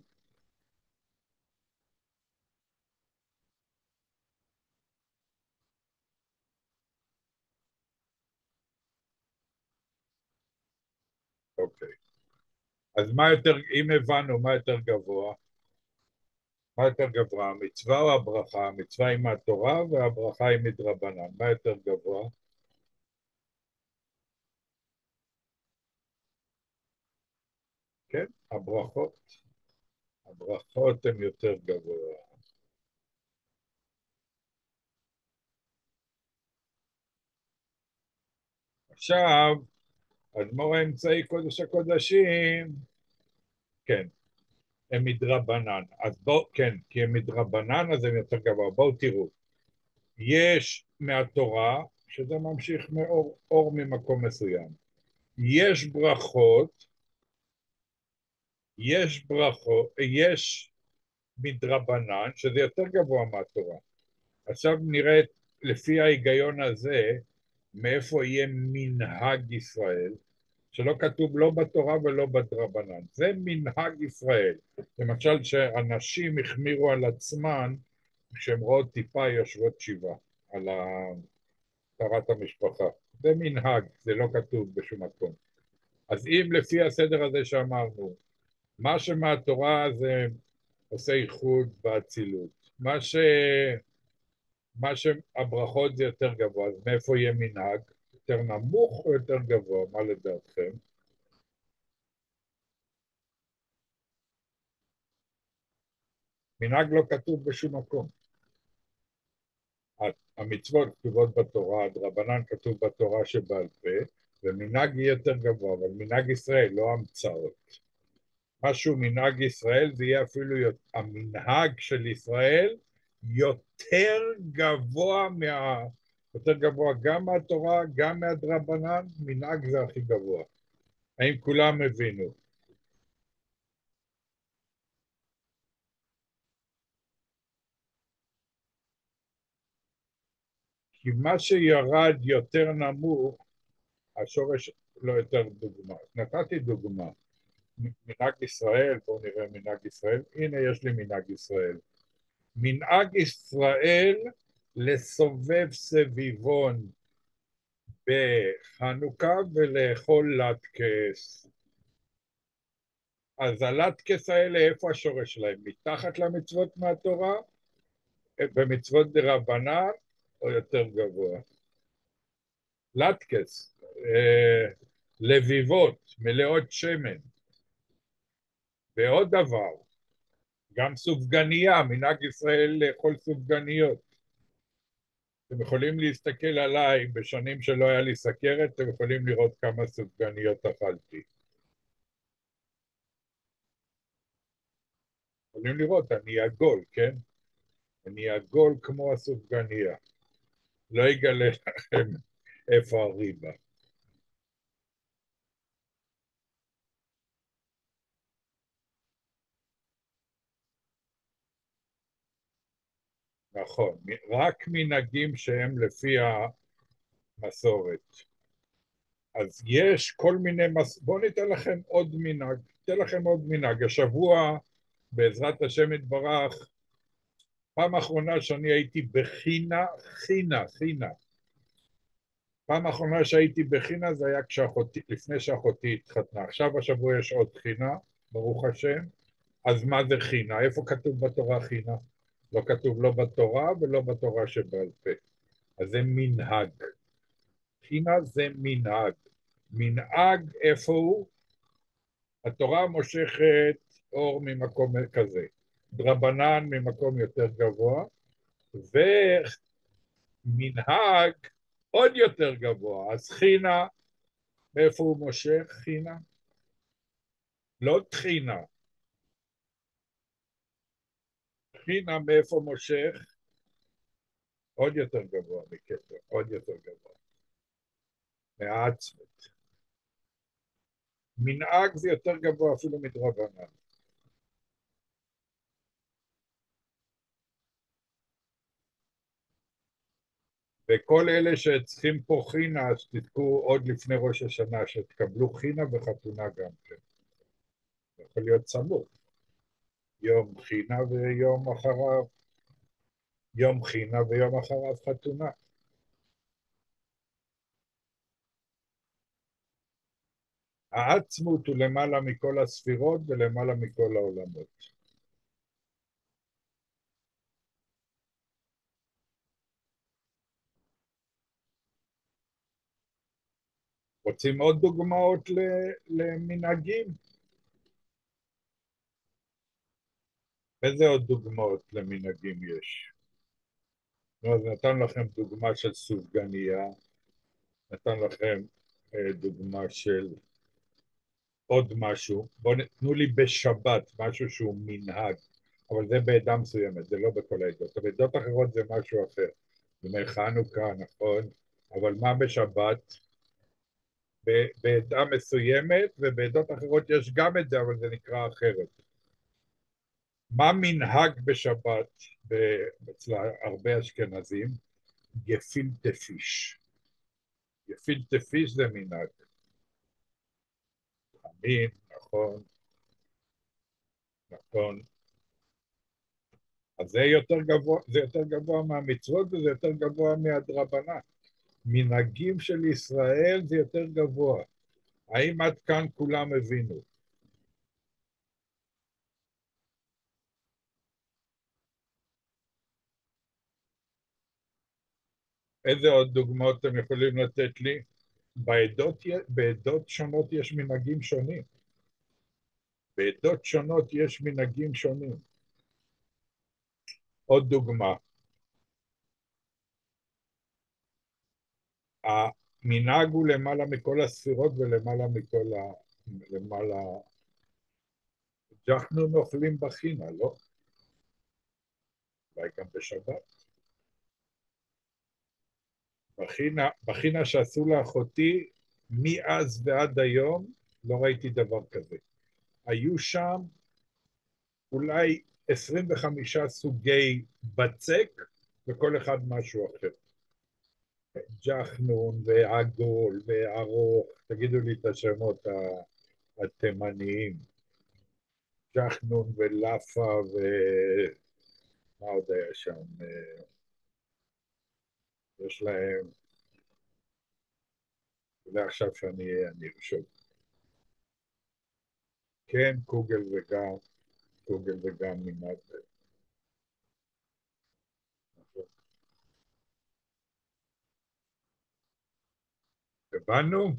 אוקיי. אז מה יותר, אם הבנו, מה יותר גבוה? מה יותר גבוה, המצווה או הברכה? המצווה היא מהתורה והברכה היא מדרבנן. מה יותר גבוה? כן, הברכות. הברכות הן יותר גבוה. עכשיו, אדמו"ר האמצעי קודש הקודשים, כן, הם מדרבנן. אז בואו, כן, כי הם מדרבנן אז הם יותר גבוה. בואו תראו. יש מהתורה, שזה ממשיך מאור ממקום מסוים. יש מדרבנן, שזה יותר גבוה מהתורה. עכשיו נראה לפי ההיגיון הזה, מאיפה יהיה מנהג ישראל, שלא כתוב לא בתורה ולא בדרבנן. זה מנהג ישראל. למשל שאנשים החמירו על עצמן, כשהם רואות טיפה יושבות שבעה על טהרת המשפחה. זה מנהג, זה לא כתוב בשום מקום. אז אם לפי הסדר הזה שאמרנו, מה שמהתורה זה עושה ייחוד באצילות, מה מה שהברכות זה יותר גבוה, אז מאיפה יהיה מנהג? יותר נמוך או יותר גבוה? מה לדעתכם? מנהג לא כתוב בשום מקום. המצוות כתובות בתורה, הדרבנן כתוב בתורה שבעל פה, ומנהג יהיה יותר גבוה, אבל מנהג ישראל, לא המצאות. משהו מנהג ישראל, זה יהיה אפילו המנהג של ישראל יותר גבוה יותר גבוה גם מהתורה, גם מהדרבנן, מנהג זה הכי גבוה. האם כולם הבינו? כי מה שירד יותר נמוך, השורש לא יותר דוגמה. נתתי דוגמה. מנהג ישראל, בואו נראה מנהג ישראל. הנה יש לי מנהג ישראל. מנהג ישראל לסובב סביבון בחנוכה ולאכול לטקס. אז הלטקס האלה, איפה השורש שלהם? מתחת למצוות מהתורה? במצוות דרבנן או יותר גבוה? לטקס, לביבות, מלאות שמן. ועוד דבר, גם סופגניה, מנהג ישראל לאכול סופגניות. אתם יכולים להסתכל עליי בשנים שלא היה לי סכרת, אתם יכולים לראות כמה סופגניות אכלתי. יכולים לראות, אני עגול, כן? אני עגול כמו הסופגניה. לא יגלה לכם איפה הריבה. נכון, רק מנהגים שהם לפי המסורת. אז יש כל מיני, בואו ניתן לכם עוד מנהג, ניתן לכם עוד מנהג. השבוע, בעזרת השם יתברך, פעם אחרונה שאני הייתי בחינה, חינה. פעם אחרונה שהייתי בחינה זה היה לפני שאחותי התחתנה. עכשיו השבוע יש עוד חינה, ברוך השם. אז מה זה חינה? איפה כתוב בתורה חינה? לא כתוב לא בתורה ולא בתורה שבעל פה. אז זה מנהג. חינה זה מנהג. מנהג איפה הוא? התורה מושכת אור ממקום כזה, דרבנן ממקום יותר גבוה, ומנהג עוד יותר גבוה. אז חינה, מאיפה הוא מושך חינה? לא תחינה. חינה מאיפה מושך? עוד יותר גבוה מכתר, עוד יותר גבוה. מהעצמות. מנהג זה יותר גבוה אפילו מדרבנן. וכל אלה שצריכים פה חינה, אז תתקעו עוד לפני ראש השנה, שתקבלו חינה וחתונה גם כן. זה יכול להיות סמוך. יום חינה ויום אחריו, יום חינה ויום אחריו חתונה. העצמות הוא למעלה מכל הספירות ולמעלה מכל העולמות. רוצים עוד דוגמאות למנהגים? איזה עוד דוגמאות למנהגים יש? נו, אז נתן לכם דוגמה של סופגניה, נתן לכם דוגמה של עוד משהו. תנו לי בשבת משהו שהוא מנהג, אבל זה בעדה מסוימת, זה לא בכל העדות. בעדות אחרות זה משהו אחר. ימי חנוכה, נכון, אבל מה בשבת? בעדה מסוימת, ובעדות אחרות יש גם את זה, אבל זה נקרא אחרת. מה מנהג בשבת אצל הרבה אשכנזים? גפילטע פיש. גפילטע פיש זה מנהג. אמין, נכון, נכון. אז זה יותר גבוה מהמצוות וזה יותר גבוה מהדרבנן. מנהגים של ישראל זה יותר גבוה. האם עד כאן כולם הבינו? איזה עוד דוגמאות אתם יכולים לתת לי? בעדות שונות יש מנהגים שונים. בעדות שונות יש מנהגים שונים. עוד דוגמה, המנהג הוא למעלה מכל הספירות ולמעלה מכל ה... למעלה... אנחנו אוכלים בחינה, לא? אולי גם בשבת. בחינה שעשו לאחותי, מאז ועד היום, לא ראיתי דבר כזה. היו שם אולי 25 סוגי בצק, וכל אחד משהו אחר. ג'חנון ועגול וארוך, תגידו לי את השמות התימניים. ג'חנון ולאפה מה עוד היה שם? יש להם, זה עכשיו אני חושב. כן, קוגל וגם מנהג. הבנו?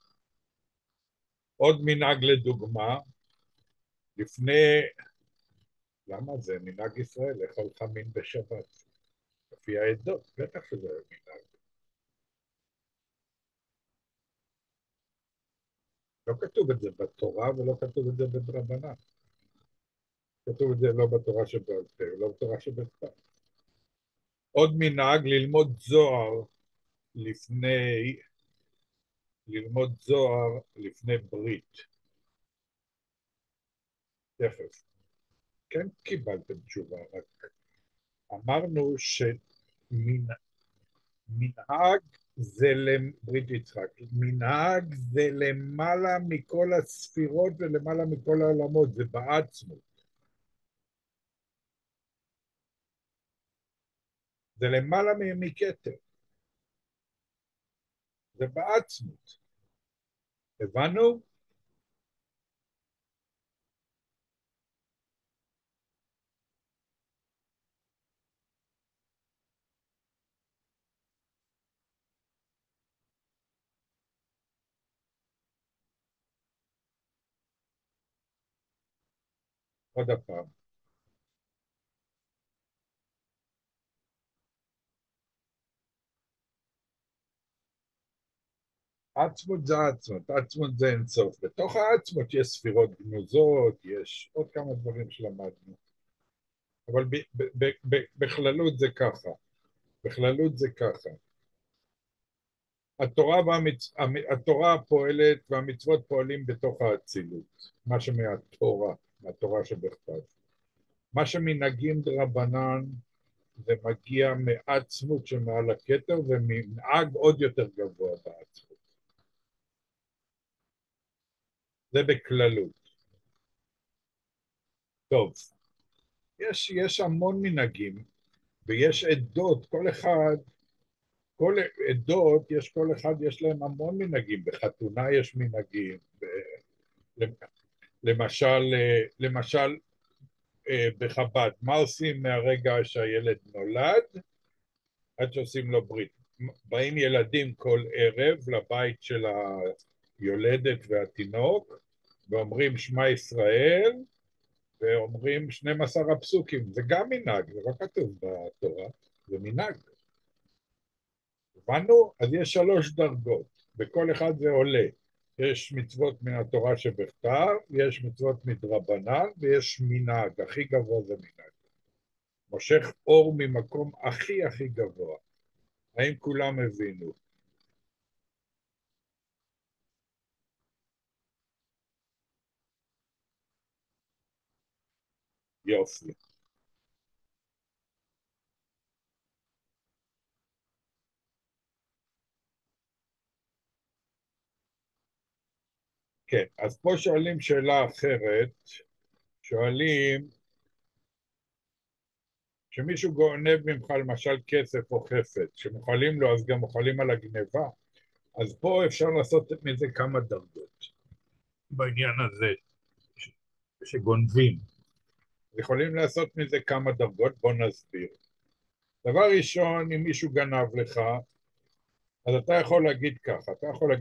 עוד מנהג לדוגמה, לפני, למה זה מנהג ישראל, לאכול חמין בשבת, לפי העדות, בטח שזה מנהג. לא כתוב את זה בתורה ולא כתוב את זה בדרבנן. כתוב את זה לא בתורה שבעל פה, לא בתורה שבכתב. עוד מנהג לפני, ללמוד זוהר לפני ברית. תכף. כן קיבלתם תשובה, רק אמרנו שמנהג זה ברית יצחק, מנהג זה למעלה מכל הספירות ולמעלה מכל העולמות, זה בעצמות. זה למעלה מכתר. זה בעצמות. הבנו? עוד הפעם. עצמות זה עצמות, עצמות זה אינסוף. בתוך העצמות יש ספירות גנוזות, יש עוד כמה דברים שלמדנו. אבל בכללות זה ככה. בכללות זה ככה. התורה פועלת והמצוות פועלים בתוך האצילות. מה מהתורה שבכתב. מה שמנהגים דרבנן זה מגיע מעצמות שמעל הכתר ומנהג עוד יותר גבוה בעצמות. זה בכללות. טוב, יש המון מנהגים ויש עדות, כל עדות, כל אחד יש להם המון מנהגים, בחתונה יש מנהגים, למשל בחב"ד, מה עושים מהרגע שהילד נולד עד שעושים לו ברית? באים ילדים כל ערב לבית של היולדת והתינוק ואומרים שמע ישראל ואומרים 12 הפסוקים, זה גם מנהג, זה לא כתוב בתורה, זה מנהג. הבנו? אז יש 3 דרגות, בכל אחד זה עולה. יש מצוות מן התורה שבכתב, יש מצוות מדרבנן, ויש מנהג, הכי גבוה זה מנהג. מושך אור ממקום הכי הכי גבוה. האם כולם הבינו? יופי. כן, אז פה שואלים שאלה אחרת, שואלים, כשמישהו גונב ממך למשל כסף או חפץ, שמוכלים לו אז גם מוכלים על הגניבה, אז פה אפשר לעשות מזה כמה דרגות בעניין הזה, שגונבים. יכולים לעשות מזה כמה דרגות, בואו נסביר. דבר ראשון, אם מישהו גנב לך, אז אתה יכול להגיד ככה,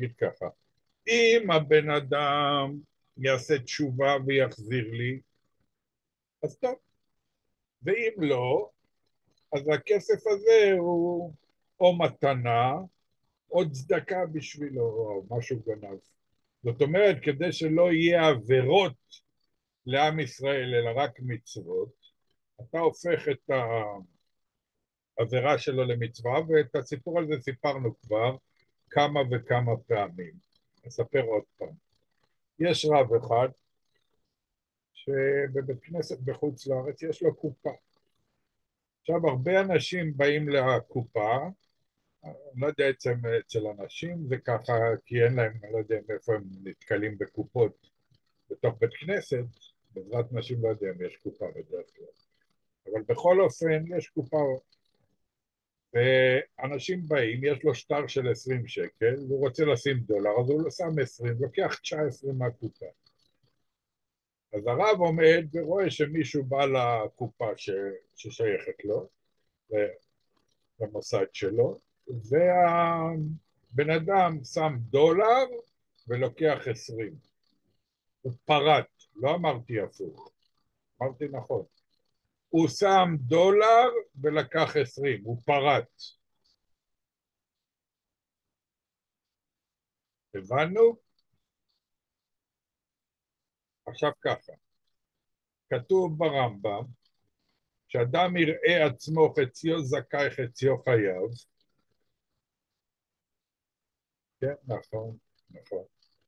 אם הבן אדם יעשה תשובה ויחזיר לי, אז טוב. ואם לא, אז הכסף הזה הוא או מתנה, או צדקה בשבילו, או משהו גנב. זאת אומרת, כדי שלא יהיה עבירות לעם ישראל, אלא רק מצוות, אתה הופך את העבירה שלו למצווה, ואת הסיפור הזה סיפרנו כבר כמה וכמה פעמים. אספר עוד פעם. יש רב אחד שבבית כנסת בחוץ לארץ יש לו קופה. עכשיו הרבה אנשים באים לקופה, אני לא יודע אצל אנשים זה ככה כי אין להם, אני לא יודע מאיפה הם נתקלים בקופות בתוך בית כנסת, בעזרת נשים לא יודע אם יש קופה בדרך כלל, אבל בכל אופן יש קופה ואנשים באים, יש לו שטר של 20 שקל והוא רוצה לשים דולר, אז הוא שם 20, לוקח 19 מהקופה. אז הרב עומד ורואה שמישהו בא לקופה ששייכת לו, למוסד שלו, והבן אדם שם דולר ולוקח 20. הוא פרט, לא אמרתי הפוך, אמרתי נכון. הוא שם דולר ולקח 20, הוא פרט. הבנו? עכשיו ככה, כתוב ברמב"ם, שאדם יראה עצמו חציו זכאי חציו חייב, כן, נכון, נכון.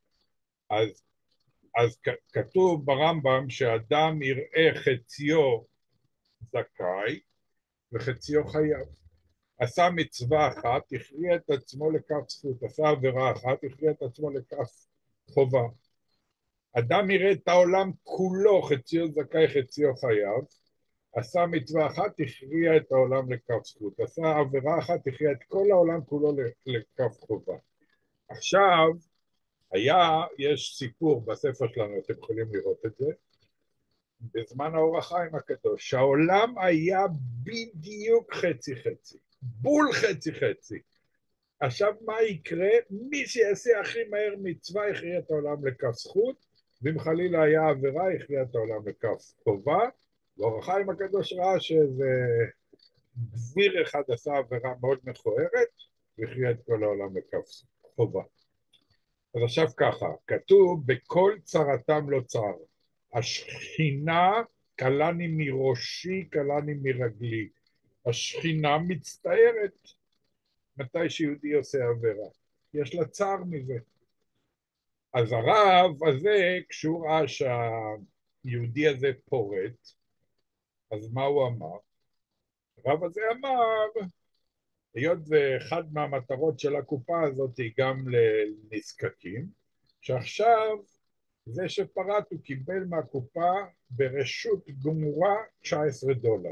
אז כתוב ברמב"ם שאדם יראה חציו זכאי וחציו חייב. עשה מצווה אחת, הכריע את עצמו לכף זכות, עשה עבירה אחת, הכריע את עצמו לכף חובה. אדם יראה את העולם כולו, חציו זכאי, חציו חייב, עשה מצווה אחת, הכריע את העולם לכף זכות, עשה עבירה אחת, הכריע את כל העולם כולו לכף חובה. עכשיו, יש סיפור בספר שלנו, אתם יכולים לראות את זה, בזמן האור החיים הקדוש, שהעולם היה בדיוק חצי חצי, בול חצי חצי. עכשיו מה יקרה? מי שיעשה הכי מהר מצווה יכריע את העולם לכף זכות, ואם חלילה היה עבירה יכריע את העולם לכף חובה, ואור החיים הקדוש ראה שזה גביר אחד עשה עבירה מאוד מכוערת, והכריע את כל העולם לכף חובה. אז עכשיו ככה, כתוב בכל צרתם לא צר, השכינה קלני מראשי, קלני מרגלי. השכינה מצטערת מתי שיהודי עושה עבירה. יש לה צער מזה. אז הרב הזה, כשהוא ראה שהיהודי הזה פורט, אז מה הוא אמר? הרב הזה אמר, היות ואחד מהמטרות של הקופה הזאת היא גם לנזקקים, שעכשיו זה שפרט הוא קיבל מהקופה ברשות גמורה 19 דולר.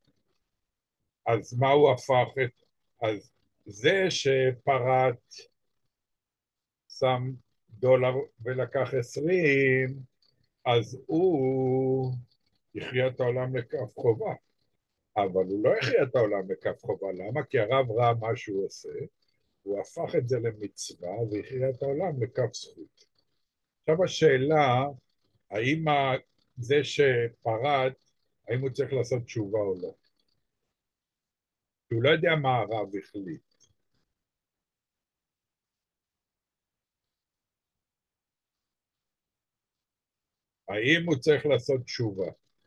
אז מה הוא הפך את... אז זה שפרט שם דולר ולקח 20, אז הוא הכריע את העולם לכף חובה. אבל הוא לא הכריע את העולם לכף חובה. למה? כי הרב ראה מה שהוא עושה, הוא הפך את זה למצווה והכריע את העולם לכף זכות. עכשיו השאלה, האם זה שפרט, האם הוא צריך לעשות תשובה או לא? כי הוא לא יודע מה הרב החליט. האם הוא צריך לעשות תשובה?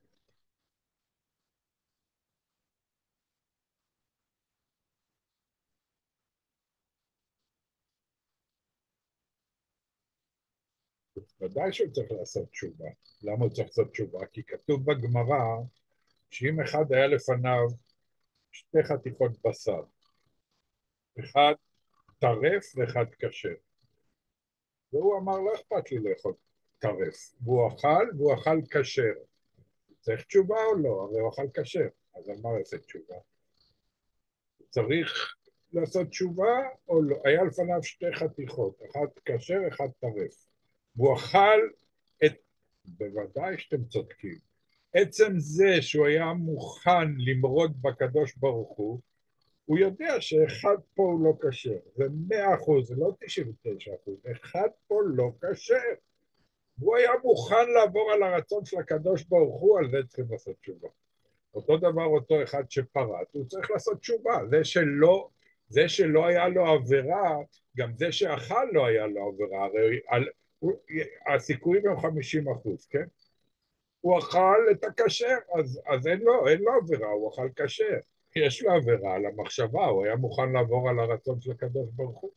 ודאי שהוא צריך לעשות תשובה. למה הוא צריך לעשות תשובה? כי כתוב בגמרא שאם אחד היה לפניו 2 חתיכות בשר, אחד טרף ואחד כשר. והוא אמר, לא אכפת לי לאכול טרף. והוא אכל כשר. צריך תשובה או לא? הרי הוא אכל כשר. אז על מה הוא יעשה תשובה? צריך לעשות תשובה או לא? היה לפניו 2 חתיכות, אחד כשר, אחד טרף. והוא אכל את... בוודאי שאתם צודקים. עצם זה שהוא היה מוכן למרוד בקדוש ברוך הוא יודע שאחד פה הוא לא כשר. זה 100%, זה לא 99%, אחד פה לא כשר. הוא היה מוכן לעבור על הרצון של הקדוש ברוך הוא, על זה צריכים לעשות תשובה. אותו דבר אותו אחד שפרט, הוא צריך לעשות תשובה. זה שלא היה לו עבירה, גם זה שאכל לא היה לו עבירה, הרי הסיכויים הם 50%, כן? הוא אכל את הכשר, אז אין לו עבירה, הוא אכל כשר. יש לו עבירה על המחשבה, הוא היה מוכן לעבור על הרצון של הקדוש ברוך הוא.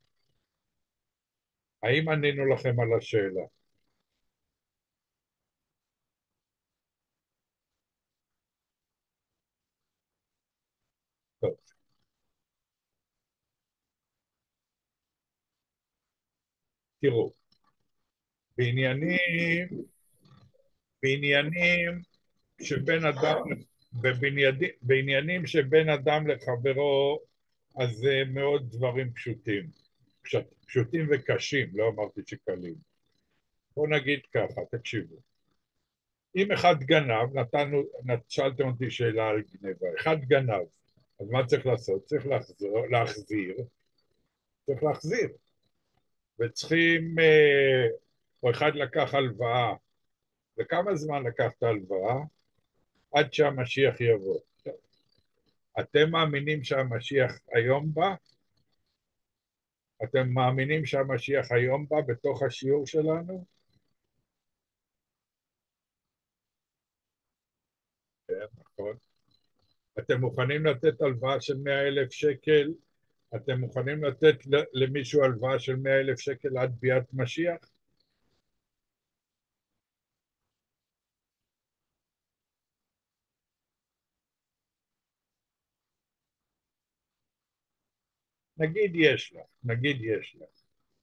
האם ענינו לכם על השאלה? טוב, תראו, בעניינים שבין אדם, בעניינים שבין אדם לחברו, אז זה מאוד דברים פשוטים. פשוטים וקשים, לא אמרתי שקלים. בואו נגיד ככה, תקשיבו. אם אחד גנב, שאלתם אותי שאלה על גניבה, אחד גנב, אז מה צריך לעשות? צריך להחזיר. וצריכים, או אחד לקח הלוואה, וכמה זמן לקחת הלוואה? עד שהמשיח יבוא. אתם מאמינים שהמשיח היום בא? אתם מאמינים שהמשיח היום בא בתוך השיעור שלנו? כן, נכון. אתם מוכנים לתת הלוואה של 100,000 שקל? אתם מוכנים לתת למישהו הלוואה של 100,000 שקל עד ביאת משיח? נגיד יש לך.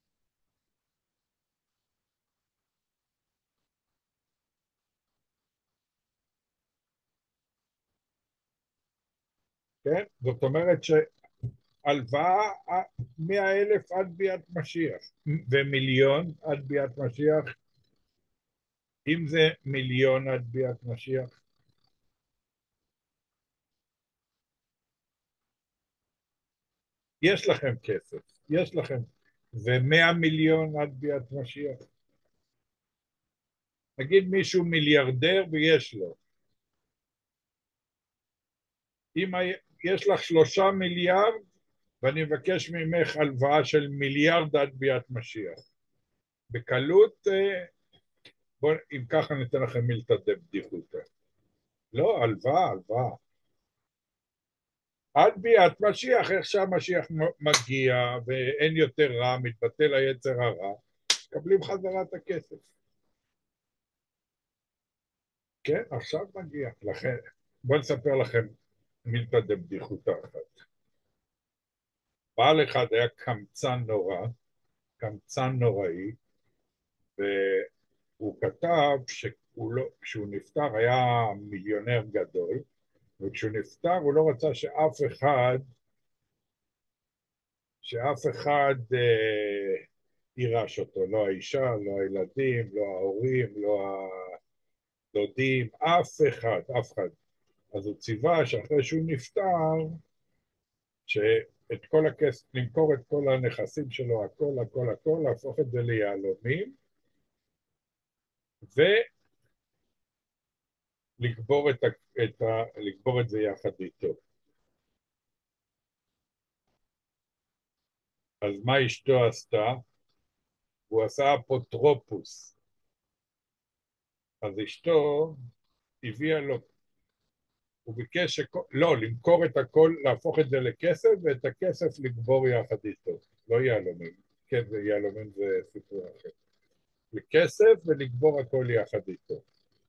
כן? זאת אומרת שהלוואה 100,000 עד ביאת משיח, ומיליון עד ביאת משיח, אם זה מיליון עד ביאת משיח, יש לכם כסף, יש לכם, ו100 מיליון עד ביאת משיח. נגיד מישהו מיליארדר ויש לו. אם יש לך 3 מיליארד, ואני מבקש ממך הלוואה של מיליארד עד ביאת משיח. בקלות, בואו, אם ככה ניתן לכם מילתא דבדיחותא. לא, הלוואה. עד ביאת משיח, איך שהמשיח מגיע ואין יותר רע, מתבטל היצר הרע, מקבלים חזרה את הכסף. כן, עכשיו מגיע. לכן, בואו נספר לכם מילתא דבדיחותא אחת. בעל אחד היה קמצן נוראי, והוא כתב כשהוא נפטר היה מיליונר גדול, וכשהוא נפטר הוא לא רצה שאף אחד יירש אותו, לא האישה, לא הילדים, לא ההורים, לא הדודים, אף אחד. אז הוא ציווה שאחרי שהוא נפטר, שאת כל הכסף, למכור את כל הנכסים שלו, הכל, להפוך את זה ליהלומים, ולקבור את זה יחד איתו. אז מה אשתו עשתה? הוא עשה אפוטרופוס. אז אשתו הביאה לו, הוא ביקש למכור את הכל, להפוך את זה לכסף, ואת הכסף לקבור יחד איתו. לא יהלומים. כן, יהלומים זה סיפור אחר. לכסף ולקבור הכל יחד איתו.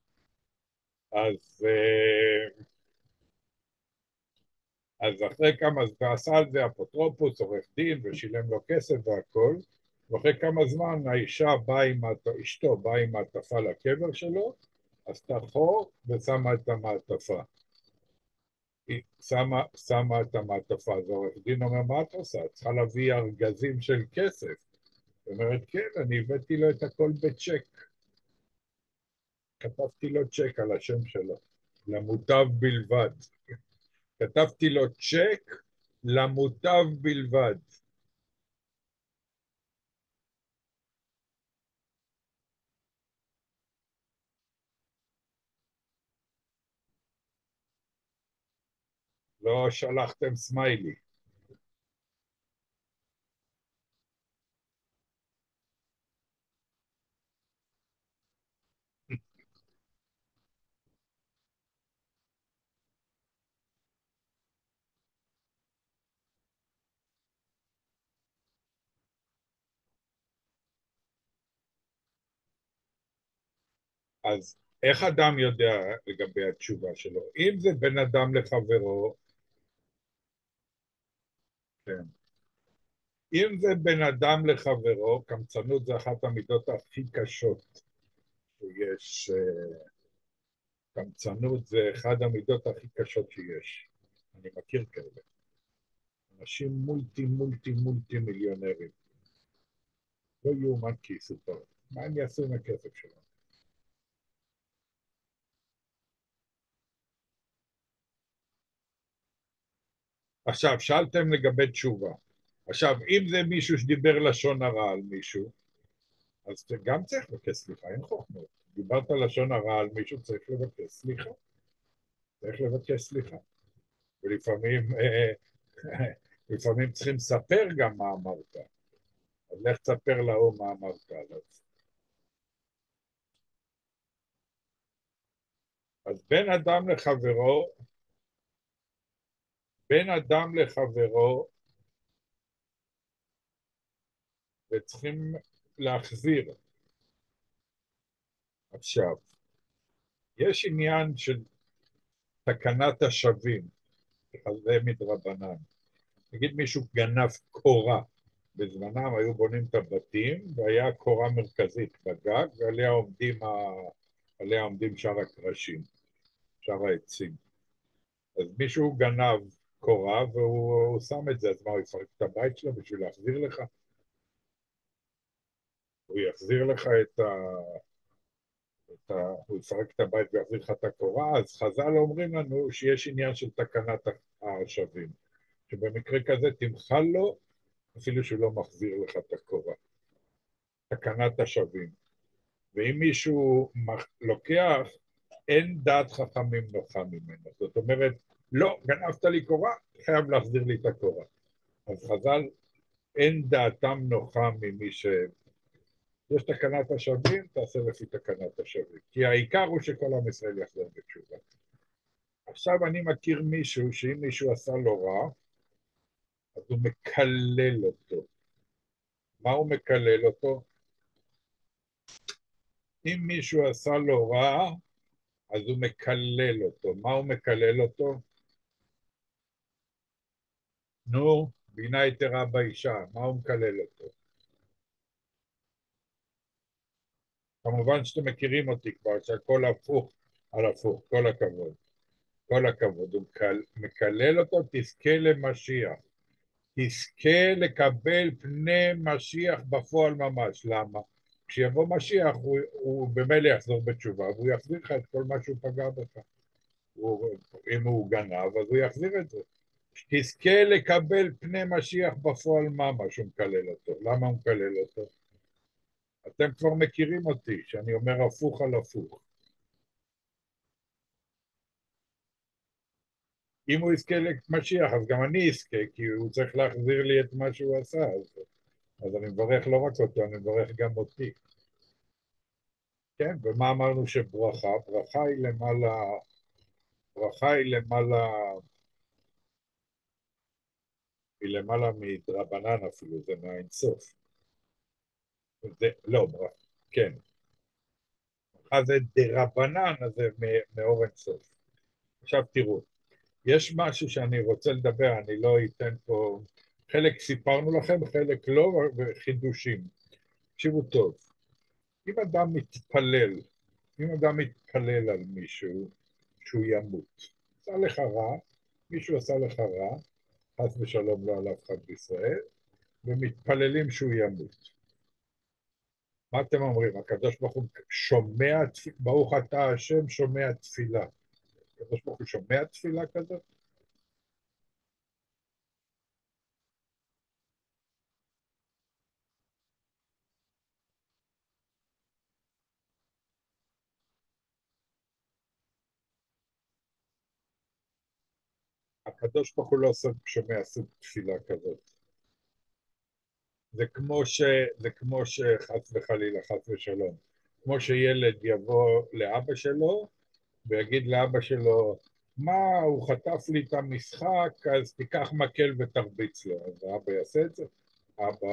אז אחרי כמה, ועשה על זה אפוטרופוס, עורך דין, ושילם לו כסף והכל, ואחרי כמה זמן אשתו באה עם מעטפה לקבר שלו, עשתה חור ושמה את המעטפה. היא שמה את המעטפה, אז עורך דין אומר, מה את עושה? את צריכה להביא ארגזים של כסף. היא אומרת, כן, אני הבאתי לו את הכל בצ'ק. כתבתי לו צ'ק על השם שלו. למוטב בלבד. כתבתי לו צ'ק למוטב בלבד. לא שלחתם סמיילי. אז איך אדם יודע לגבי התשובה שלו? אם זה בין אדם לחברו, כן. אם זה בין אדם לחברו, קמצנות זה אחת המידות הכי קשות שיש. קמצנות זה אחת המידות הכי קשות שיש. אני מכיר כאלה. אנשים מולטי מיליונרים. לא יאומן כי יסופר. מה הם יעשו עם הכסף שלהם? עכשיו, שאלתם לגבי תשובה. עכשיו, אם זה מישהו שדיבר לשון הרע על מישהו, אז גם צריך לבקש סליחה, אין חוכמות. דיברת לשון הרע על מישהו, צריך לבקש סליחה. צריך לבקש סליחה. ולפעמים לפעמים צריכים לספר גם מה אמרת. אז לך תספר להוא מה אמרת עליו. אז בין אדם לחברו, וצריכים להחזיר. עכשיו, יש עניין של תקנת השבים, זה מדרבנן. נגיד מישהו גנב קורה, בזמנם היו בונים את הבתים, והיה קורה מרכזית בגג, ועליה עומדים שאר הקרשים, שאר העצים. אז מישהו גנב קורה, והוא שם את זה, אז מה, הוא יפרק את הבית שלו בשביל להחזיר לך? הוא יחזיר לך הוא יפרק את הבית ויחזיר לך את הקורה, אז חז"ל אומרים לנו שיש עניין של תקנת השבים, שבמקרה כזה תמחל לו, אפילו שהוא לא מחזיר לך את הקורה. תקנת השבים. ואם מישהו לוקח, אין דעת חכמים נוחה ממנו. זאת אומרת, לא, גנבת לי קורה, חייב להחזיר לי את הקורה. אז חז"ל, אין דעתם נוחה ממי ש... יש תקנת השבים, תעשה לפי תקנת השבים. כי העיקר הוא שכל עם ישראל יחזור בתשובה. עכשיו אני מכיר מישהו, שאם מישהו עשה לו רע, אז הוא מקלל אותו. מה הוא מקלל אותו? אם מישהו עשה לו רע, אז הוא מקלל אותו. מה הוא מקלל אותו? נו, בינה יתרה באישה, מה הוא מקלל אותו? כמובן שאתם מכירים אותי כבר, שהכל הפוך על הפוך, כל הכבוד. כל הכבוד, הוא מקלל אותו, תזכה למשיח. תזכה לקבל פני משיח בפועל ממש. למה? כשיבוא משיח, הוא במילא יחזור בתשובה, והוא יחזיר לך את כל מה שהוא פגע בך. אם הוא גנב, אז הוא יחזיר את זה. תזכה לקבל פני משיח בפועל ממש, הוא מקלל אותו. למה הוא מקלל אותו? אתם כבר מכירים אותי, שאני אומר הפוך על הפוך. אם הוא יזכה למשיח, אז גם אני אזכה, כי הוא צריך להחזיר לי את מה שהוא עשה. אז אני מברך לא רק אותו, אני מברך גם אותי. כן, ומה אמרנו שברכה? ברכה היא למעלה מדרבנן אפילו, זה מהאינסוף. לא, כן. ברכה זה דרבנן, אז זה מאור אינסוף. עכשיו תראו, יש משהו שאני רוצה לדבר, אני לא אתן פה, חלק סיפרנו לכם, חלק לא, וחידושים. תקשיבו טוב, אם אדם מתפלל על מישהו שהוא ימות, עשה לך רע, מישהו עשה לך רע, חס ושלום לא על אף אחד בישראל, ומתפללים שהוא ימות. מה אתם אומרים? הקדוש ברוך הוא שומע, ברוך אתה השם שומע תפילה. הקדוש ברוך הוא שומע תפילה כזאת? הקדוש ברוך הוא לא שומע סוג תפילה כזאת. זה כמו שחס וחלילה, חס ושלום, כמו שילד יבוא לאבא שלו ויגיד לאבא שלו, מה, הוא חטף לי את המשחק, אז תיקח מקל ותרביץ לו. אז האבא יעשה את זה? אבא...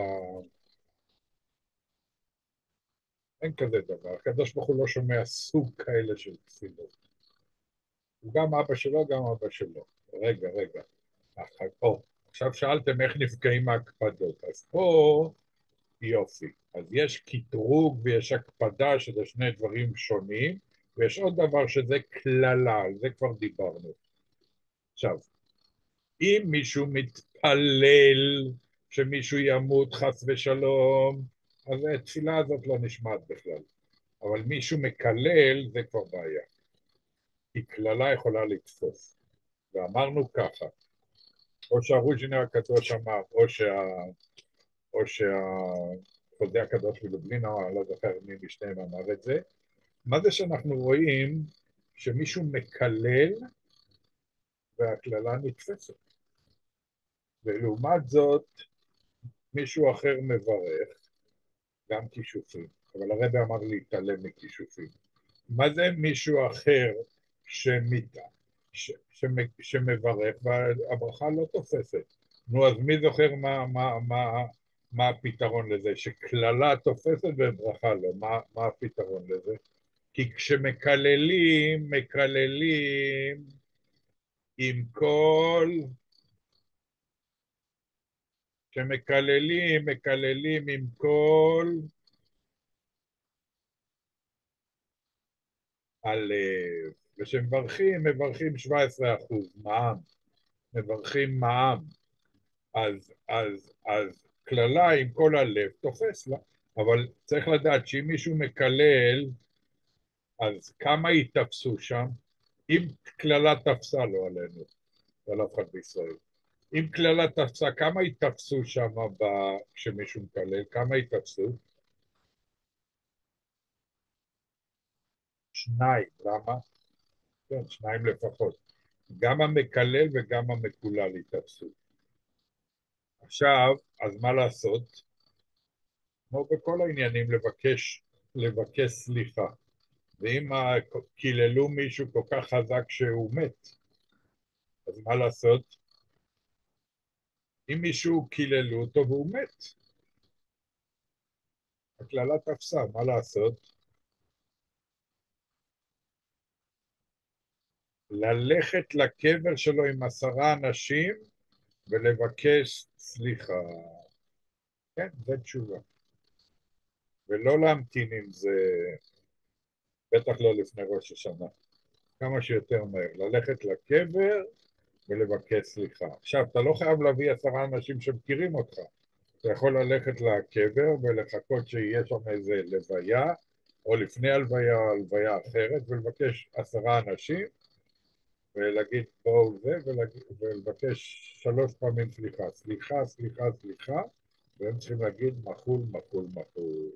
אין כזה דבר. הקדוש ברוך הוא לא שומע סוג כאלה של תפילות. הוא גם אבא שלו, גם אבא שלו. רגע. עכשיו שאלתם איך נפגעים מהקפדות. אז פה יופי. אז יש קטרוג ויש הקפדה, שזה שני דברים שונים, ויש עוד דבר שזה כללה, על זה כבר דיברנו. עכשיו, אם מישהו מתפלל שמישהו ימות חס ושלום, אז התפילה הזאת לא נשמעת בכלל. אבל מישהו מקלל, זה כבר בעיה. כי כללה יכולה לתפוס. ואמרנו ככה, או שהרוז'ינר הקדוש אמר, או שהחוזה הקדוש מלובלין, אני לא זוכר מי משניהם אמר את זה, מה זה שאנחנו רואים שמישהו מקלל והכללה נתפסת. ולעומת זאת, מישהו אחר מברך, גם כישופים, אבל הרב אמר להתעלם מכישופים. מה זה מישהו אחר שמברך והברכה לא תופסת? נו, אז מי זוכר מה הפתרון לזה? שכללה תופסת וברכה לא. מה הפתרון לזה? כי כשמקללים, מקללים עם כל... כשמקללים, מקללים עם כל הלב. וכשמברכים, מברכים 17% מע"מ. מברכים מע"מ. אז כללה עם כל הלב תופס לה. אבל צריך לדעת שאם מישהו מקלל, אז כמה ייתפסו שם? אם כללה תפסה לא עלינו, על אף אחד בישראל. אם כללה תפסה, כמה ייתפסו שם כשמישהו מקלל? כמה ייתפסו? 2, למה? כן, 2 לפחות. גם המקלל וגם המקולל ייתפסו. עכשיו, אז מה לעשות? כמו בכל העניינים, לבקש סליחה. ואם קיללו מישהו כל כך חזק שהוא מת, אז מה לעשות? אם מישהו קיללו אותו והוא מת, הקללה תפסה, מה לעשות? ללכת לקבר שלו עם 10 אנשים ולבקש סליחה. כן, זו תשובה. ולא להמתין עם זה, בטח לא לפני ראש השנה. כמה שיותר מהר, ללכת לקבר ולבקש סליחה. עכשיו, אתה לא חייב להביא 10 אנשים שמכירים אותך. אתה יכול ללכת לקבר ולחכות שיהיה שם איזה לוויה, או לפני הלוויה אחרת, ולבקש 10 אנשים, ולהגיד בואו זה, ולבקש 3 פעמים סליחה. סליחה, סליחה, סליחה, והם צריכים להגיד מחול, מחול, מחול.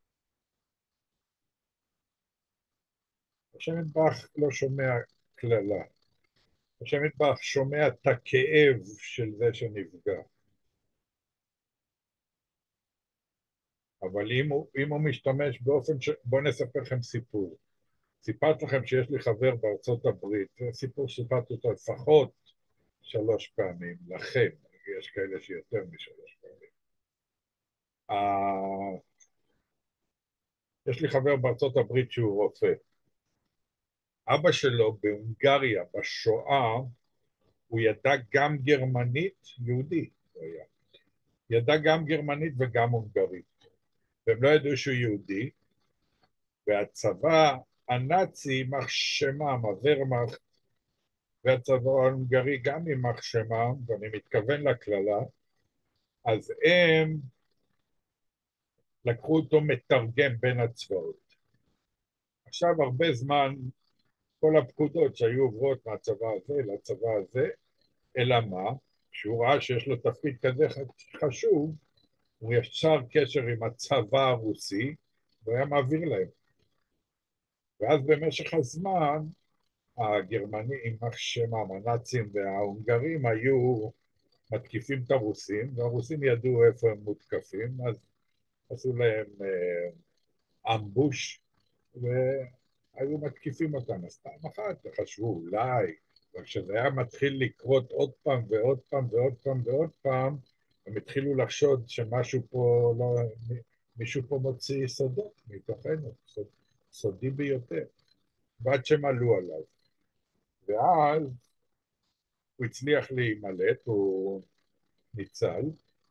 השם יתברך לא שומע כללה. השם יתברך שומע את הכאב של זה שנפגע. אבל אם הוא משתמש באופן בואו נספר לכם סיפור. סיפרתי לכם שיש לי חבר בארצות הברית, זה סיפור שסיפרתי אותו לפחות 3 פעמים, לכם, יש כאלה שיותר מ3 פעמים. יש לי חבר בארצות הברית שהוא רופא. אבא שלו בהונגריה, בשואה, הוא ידע גם גרמנית, יהודי הוא היה. ידע גם גרמנית וגם הונגרית. והם לא ידעו שהוא יהודי, והצבא הנאצי, יימח שמם, הוורמאכט, והצבא ההונגרי גם יימח שמם, ואני מתכוון לכללה, אז הם לקחו אותו מתרגם בין הצבאות. עכשיו הרבה זמן כל הפקודות שהיו עוברות מהצבא הזה לצבא הזה, אלא מה? כשהוא ראה שיש לו תפקיד כזה חשוב, הוא ישר קשר עם הצבא הרוסי, והיה מעביר להם. ואז במשך הזמן, הגרמנים, יימח שמם, הנאצים וההונגרים היו מתקיפים את הרוסים, והרוסים ידעו איפה הם מותקפים, אז עשו להם אמבוש, והיו מתקיפים אותם. אז פעם אחת חשבו אולי, וכשזה היה מתחיל לקרות עוד פעם ועוד פעם ועוד פעם ועוד פעם, הם התחילו לחשוד שמשהו פה לא... מישהו פה מוציא סודות מתוכנו, סודי ביותר, ועד שהם עלו עליו. ואז הוא הצליח להימלט, הוא ניצל,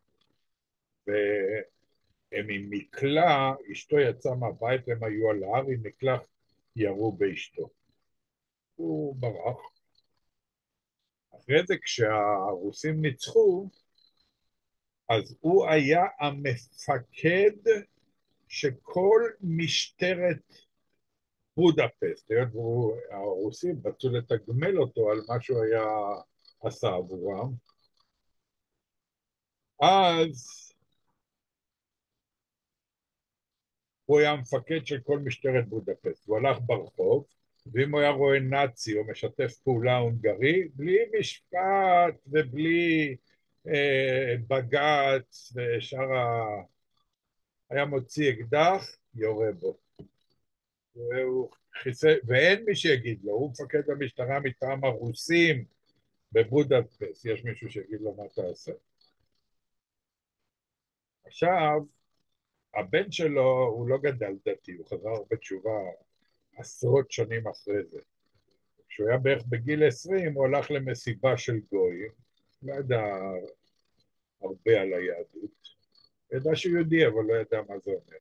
והם עם מקלע, אשתו יצאה מהבית, הם היו על ההר, עם מקלע ירו באשתו. הוא ברח. אחרי זה כשהרוסים ניצחו, אז הוא היה המפקד שכל משטרת בודפסט, הרוסים רצו לתגמל אותו על מה שהוא היה עשה עבורם, אז הוא היה המפקד של כל משטרת בודפסט. הוא הלך ברחוב, ואם הוא היה רואה נאצי או משתף פעולה הונגרי, בלי משפט ובלי בג"ץ ושאר היה מוציא אקדח, יורה בו. ואין מי שיגיד לו, הוא מפקד המשטרה מטעם הרוסים בבודפסט, יש מישהו שיגיד לו מה תעשה. עכשיו, הבן שלו, הוא לא גדל דתי, הוא חזר בתשובה עשרות שנים אחרי זה. כשהוא היה בערך בגיל 20, הוא הלך למסיבה של גויים, לא ידע הרבה על היהדות, ידע שהוא יהודי, אבל לא ידע מה זה אומר.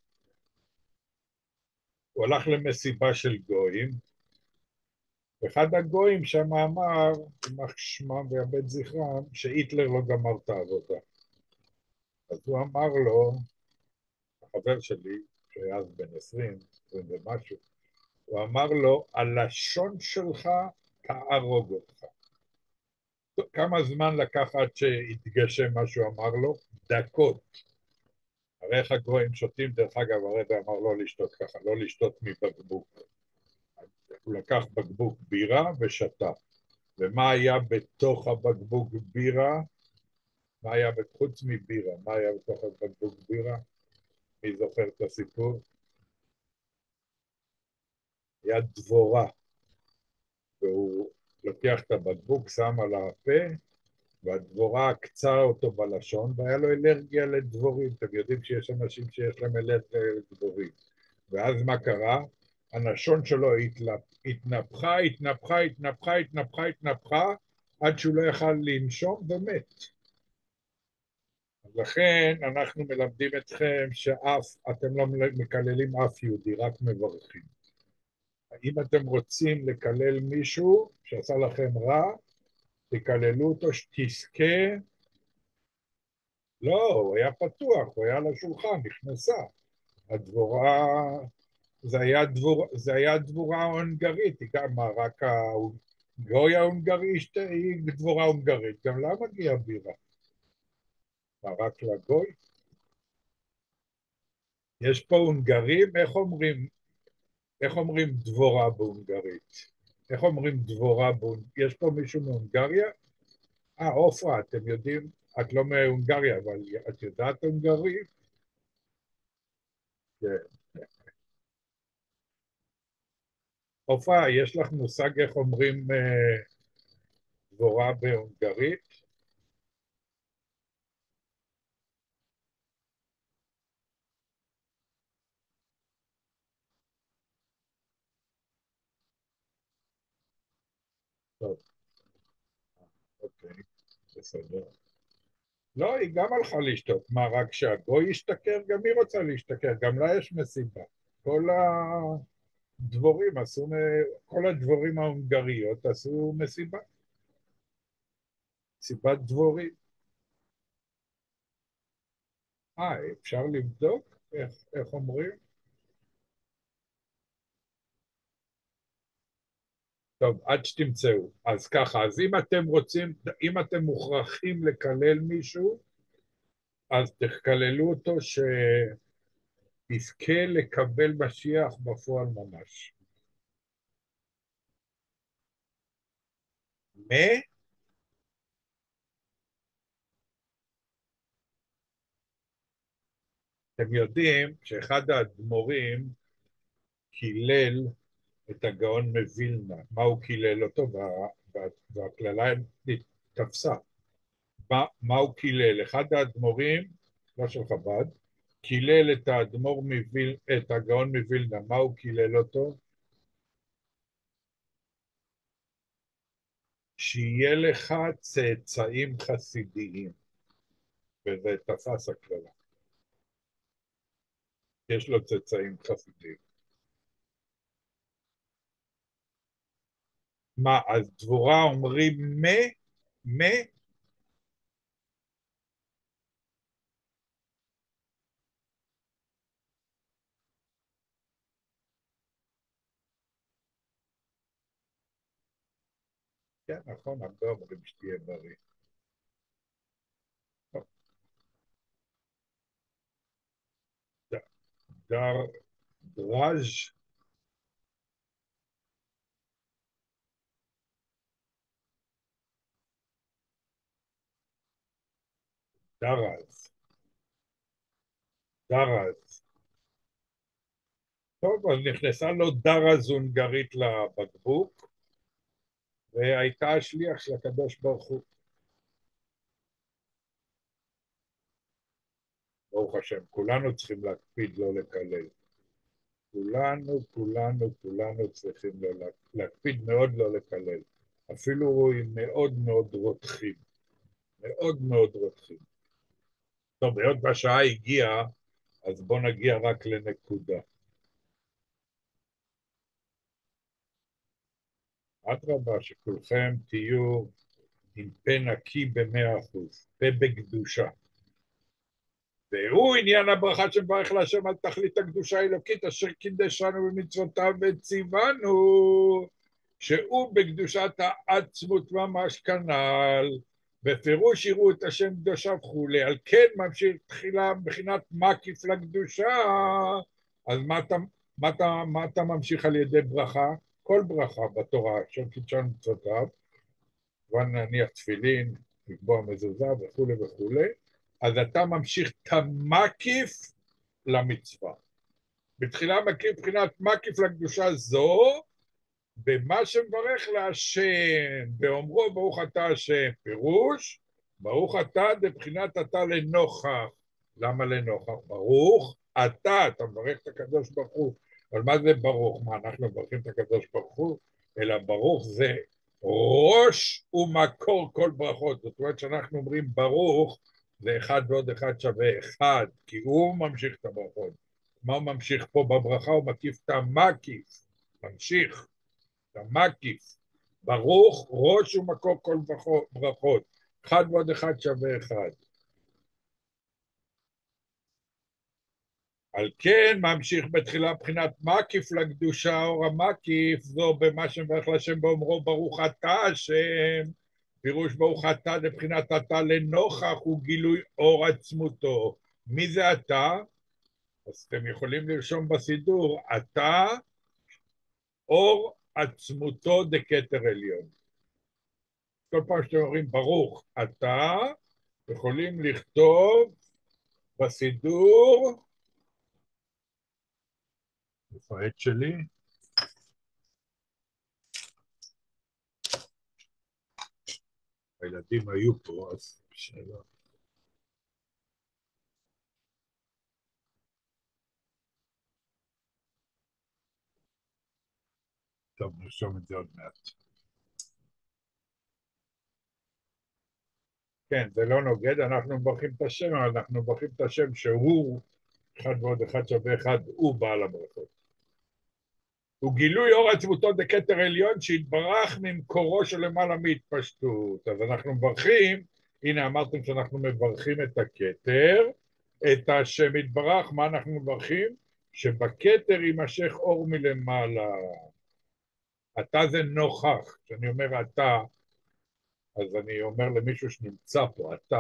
הוא הלך למסיבה של גויים, ואחד הגויים שם אמר, יימח שמם ויאבד זכרם, שהיטלר לא גמר את העבודה. אז הוא אמר לו, החבר שלי, שהיה אז בן 20, 20 ומשהו, הוא אמר לו, הלשון שלך תהרוג אותך. כמה זמן לקח עד שהתגשם מה שהוא אמר לו? דקות. הרי איך הגויים שותים, דרך אגב, הרב אמר לא לשתות ככה, לא לשתות מבקבוק. הוא לקח בקבוק בירה ושתה. ומה היה בתוך הבקבוק בירה? מה היה חוץ מבירה? מה היה בתוך הבקבוק בירה? מי זוכר את הסיפור? היה דבורה, והוא לוקח את הבקבוק, שם על הפה, והדבורה עקצה אותו בלשון, והיה לו אלרגיה לדבורים. אתם יודעים שיש אנשים שיש להם אלרגיה לדבורים. ואז מה קרה? הלשון שלו התנפחה, התנפחה, התנפחה, התנפחה, התנפחה, עד שהוא לא יכל לנשום ומת. לכן אנחנו מלמדים אתכם שאתם לא מקללים אף יהודי, רק מברכים. אם אתם רוצים לקלל מישהו שעשה לכם רע, תקללו אותו שתזכה. לא, הוא היה פתוח, הוא היה על השולחן, נכנסה. הדבורה, זה היה דבורה הונגרית, היא גם רק הגוי ההונגרי, היא דבורה הונגרית, גם לה מגיע בירה. רק לגוי? יש פה הונגרים, איך אומרים דבורה בהונגרית? איך אומרים דבורה בהונגרית? יש פה מישהו מהונגריה? עופרה, אתם יודעים, את לא מהונגריה, אבל את יודעת הונגרית? כן. עופרה, יש לך מושג איך אומרים דבורה בהונגרית? טוב, אוקיי, בסדר. לא, היא גם הלכה להשתות. מה, רק שהגוי ישתכר? גם היא רוצה להשתכר, גם לה יש מסיבה. כל הדבורים עשו, כל הדבורים ההונגריות עשו מסיבה. מסיבת דבורים. אפשר לבדוק? איך אומרים? טוב, עד שתמצאו. אז ככה, אז אם אתם רוצים, אם אתם מוכרחים לקלל מישהו, אז תקללו אותו שיזכה לקבל משיח בפועל ממש. מה? אתם יודעים שאחד האדמו"רים קילל את הגאון מווילנה. מה הוא קילל אותו? והקללה תפסה. מה הוא קילל? אחד האדמו"רים, לא של חב"ד, קילל את את הגאון מווילנה. מה הוא קילל אותו? שיהיה לך צאצאים חסידיים. וזה תפס הקללה. יש לו צאצאים חסידיים. מה, אז דבורה אומרים מה? כן, נכון, הרבה אומרים שתהיה בריא. טוב, דרז' דרז, דרז. טוב, אז נכנסה לו דרז הונגרית לבקבוק, והייתה השליח של הקדוש ברוך הוא. ברוך השם, כולנו צריכים להקפיד לא לקלל. כולנו צריכים להקפיד מאוד לא לקלל. אפילו אם מאוד מאוד רותחים. מאוד מאוד רותחים. טוב, היות והשעה הגיעה, אז בואו נגיע רק לנקודה. אדרבה, שכולכם תהיו עם פה נקי ב100%, פה בקדושה. והוא עניין הברכה שמברך להשם על תכלית הקדושה האלוקית אשר קידשנו במצוותיו וציוונו, שהוא בקדושת העצמות ממש כנ"ל, בפירוש יראו את השם קדושה וכולי. על כן ממשיך תחילה מבחינת מקיף לקדושה. אז מה אתה ממשיך על ידי ברכה? כל ברכה בתורה אשר קידשנו במצוותיו, ונניח תפילין, לקבוע מזוזה וכולי וכולי, אז אתה ממשיך את המקיף למצווה. בתחילה מקיף מבחינת מקיף לקדושה זו, במה שמברך להשם, באומרו ברוך אתה השם, פירוש, ברוך אתה דבחינת אתה לנוכח. למה לנוכח? ברוך אתה מברך את הקדוש ברוך הוא. אבל מה זה ברוך? מה, אנחנו מברכים את הקדוש ברוך הוא? אלא ברוך זה ראש ומקור כל ברכות. זאת אומרת שאנחנו אומרים ברוך, זה אחד ועוד אחד שווה אחד, כי הוא ממשיך את הברכות. מה הוא ממשיך פה בברכה? הוא מקיף את המקיף, ממשיך. המקיף, ברוך ראש ומקור כל ברכות, אחד ועוד אחד שווה אחד. על כן ממשיך בתחילה בחינת מקיף לקדושה, אור המקיף זו במה שמברך להשם באומרו ברוך אתה השם, פירוש ברוך אתה לבחינת אתה לנוכח הוא גילוי אור עצמותו. מי זה אתה? אז אתם יכולים לרשום בסידור, אתה אור עצמותו דכתר עליון. כל פעם שאתם אומרים ברוך אתה, יכולים לכתוב בסידור, איפה העט שלי? הילדים היו פה, אז שאלה. טוב, נרשום את זה עוד מעט. כן, זה לא נוגד, אנחנו מברכים את השם, אבל אנחנו מברכים את השם שהוא, אחד ועוד אחד שווה אחד, הוא בעל הברכות. הוא גילוי אור עצמותו דכתר עליון שהתברך ממקורו של למעלה מהתפשטות. אז אנחנו מברכים, הנה אמרתם שאנחנו מברכים את הכתר, את השם יתברך, מה אנחנו מברכים? שבכתר יימשך אור מלמעלה. אתה זה נוכח. כשאני אומר אתה, אז אני אומר למישהו שנמצא פה, אתה.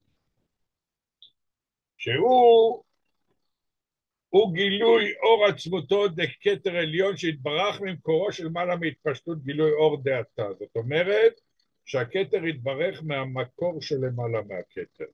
הוא גילוי אור עצמותו דכתר עליון שהתברך ממקורו של מעלה מהתפשטות גילוי אור דעתה. זאת אומרת שהכתר יתברך מהמקור שלמעלה מהכתר.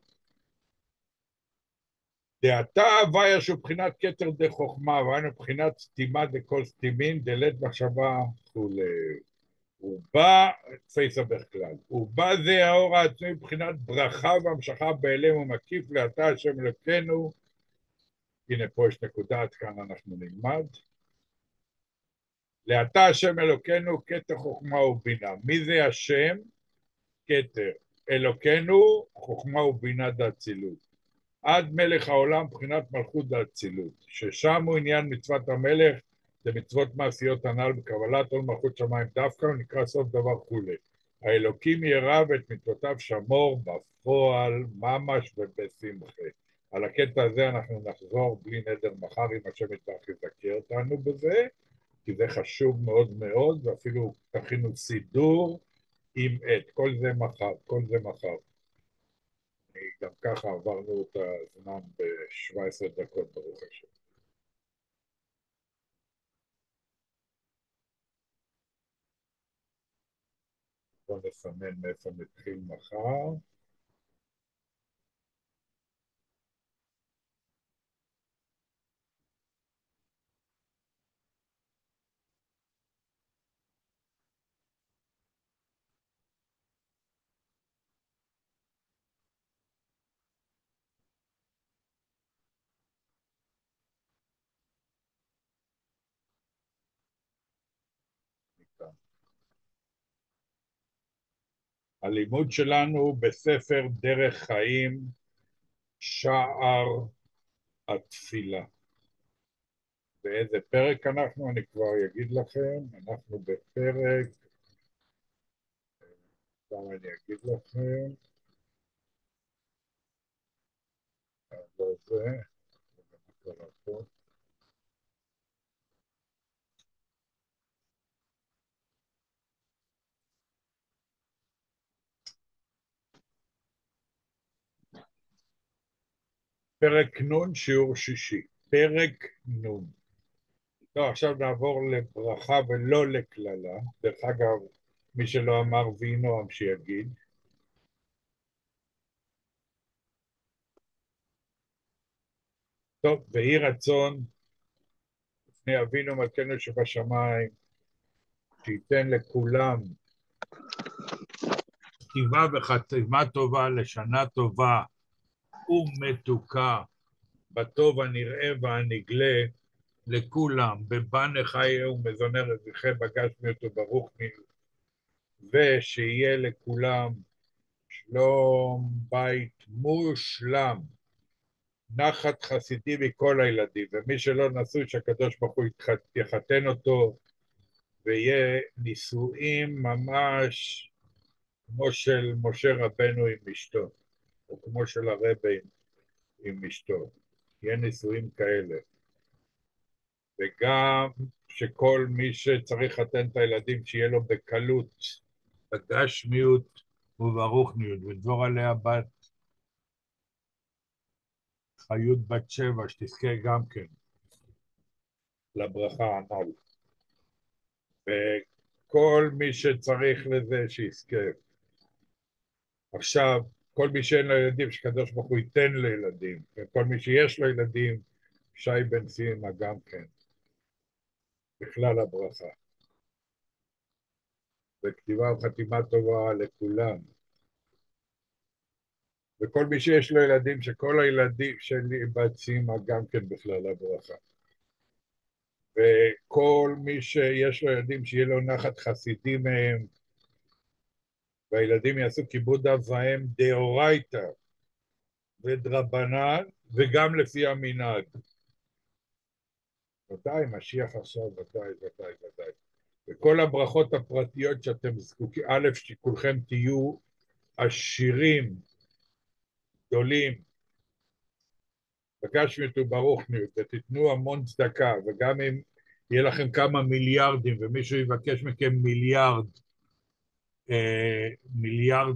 דעתה הוויה שהוא בחינת כתר דחוכמה, והיינו בחינת סתימה דכל סתימין, דלת מחשבה וכולי. הוא בא, פייסה בכלל, הוא בא זה האור העצמי בחינת ברכה והמשכה באלם ומקיף לעתה השם אלוקינו. הנה פה יש נקודה, עד כאן אנחנו נלמד. לעתה השם אלוקינו כתר חוכמה ובינה. מי זה השם? כתר. אלוקינו חוכמה ובינה דאצילות. עד מלך העולם בחינת מלכות דאצילות, ששם הוא עניין מצוות המלך, זה מצוות מעשיות הנ"ל בקבלת עול מלכות שמיים דווקא, הוא נקרא סוף דבר כולי. האלוקים ירא ואת מצוותיו שמור בפועל ממש ובשמחה. על הקטע הזה אנחנו נחזור בלי נדר מחר, אם השם יתברך יזכה אותנו בזה, כי זה חשוב מאוד מאוד, ואפילו תכינו סידור עם עת, כל זה מחר, כל זה מחר. גם ככה עברנו את הזמן ב-17 דקות, ברוך השם. בואו נסמן מאיפה נתחיל מחר. הלימוד שלנו בספר דרך חיים, שער התפילה. באיזה פרק אנחנו? אני כבר אגיד לכם. אנחנו בפרק, עכשיו אני אגיד לכם, לא זה, פרק נון, שיעור שישי. פרק נון. לא, עכשיו נעבור לברכה ולא לקללה. דרך אגב, מי שלא אמר ויהי נועם שיגיד. טוב, ויהי רצון לפני אבינו מלכנו שבשמיים, שייתן לכולם כתיבה וחתימה טובה לשנה טובה ומתוקה, בטוב הנראה והנגלה לכולם, בבנה חיי ומזוני רזיחי בגשמיות וברוכני, ושיהיה לכולם שלום בית מושלם, נחת חסידי מכל הילדים, ומי שלא נשוי שהקדוש ברוך הוא יחתן אותו, ויהיה נישואים ממש כמו של משה רבנו עם אשתו, או כמו של הרבי עם אשתו, יהיה נישואים כאלה. וגם שכל מי שצריך לחתן את הילדים, שיהיה לו בקלות, בגשמיות וברוכניות, ודבור עליה בת חיות בת 7, שתזכה גם כן לברכה הנ"ל. וכל מי שצריך לזה שיזכה. עכשיו, כל מי שאין לו ילדים, שקדוש ברוך הוא ייתן לו ילדים, וכל מי שיש לו ילדים, שי בן סימה גם כן, בכלל הברכה. וכתיבה וחתימה טובה לכולם. וכל מי שיש לו ילדים, שכל הילדים שלי בת סימה גם כן בכלל הברכה. וכל מי שיש לו ילדים, שיהיה לו נחת חסידי מהם, והילדים יעשו כיבוד אב ואם דאורייתא ודרבנן, וגם לפי המנהג. ודאי, משיח עכשיו, ודאי. וכל הברכות הפרטיות שאתם זקוקים, א', שכולכם תהיו עשירים, גדולים, בגשמיות וברוכניות, ותיתנו המון צדקה, וגם יהיה לכם כמה מיליארדים, ומישהו יבקש מכם מיליארד,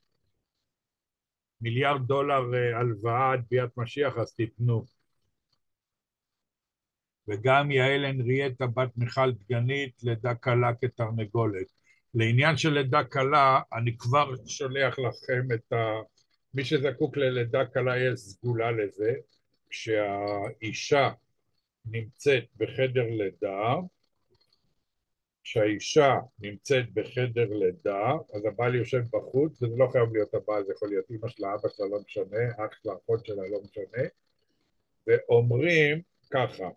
מיליארד דולר הלוואה עד ביאת משיח, אז תיתנו. וגם יעל הנריאטה בת מיכל דגנית, לידה קלה כתרנגולת. לעניין של לידה קלה, אני כבר שולח לכם מי שזקוק ללידה קלה יש סגולה לזה, כשהאישה נמצאת בחדר לידה, כשהאישה נמצאת בחדר לידה, אז הבעל יושב בחוץ, וזה לא חייב להיות הבעל, זה יכול להיות אמא שלה, אבא שלה, לא משנה, אח שלה, אחות שלה, לא משנה, ואומרים ככה,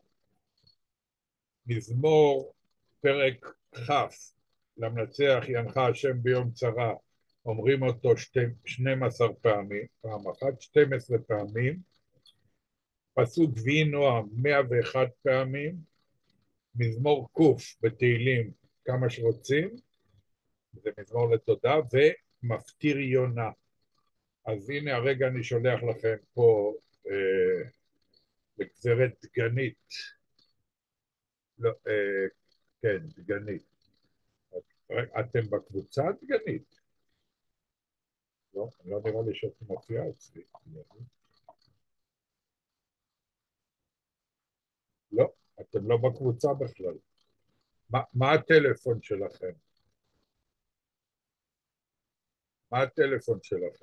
מזמור פרק כ' למנצח ינך השם ביום צרה, אומרים אותו 12 פעמים, פעם אחת, 12 פעמים, פסוק ויהי נועם 101 פעמים, מזמור ק' בתהילים כמה שרוצים, זה מזמור לתודה, ומפטיר יונה. אז הנה הרגע אני שולח לכם פה לגברת דגנית, לא, כן, דגנית. אתם בקבוצה דגנית? לא, לא נראה לי שאת מופיעה אצלי. לא, אתם לא בקבוצה בכלל. מה הטלפון שלכם? מה הטלפון שלכם?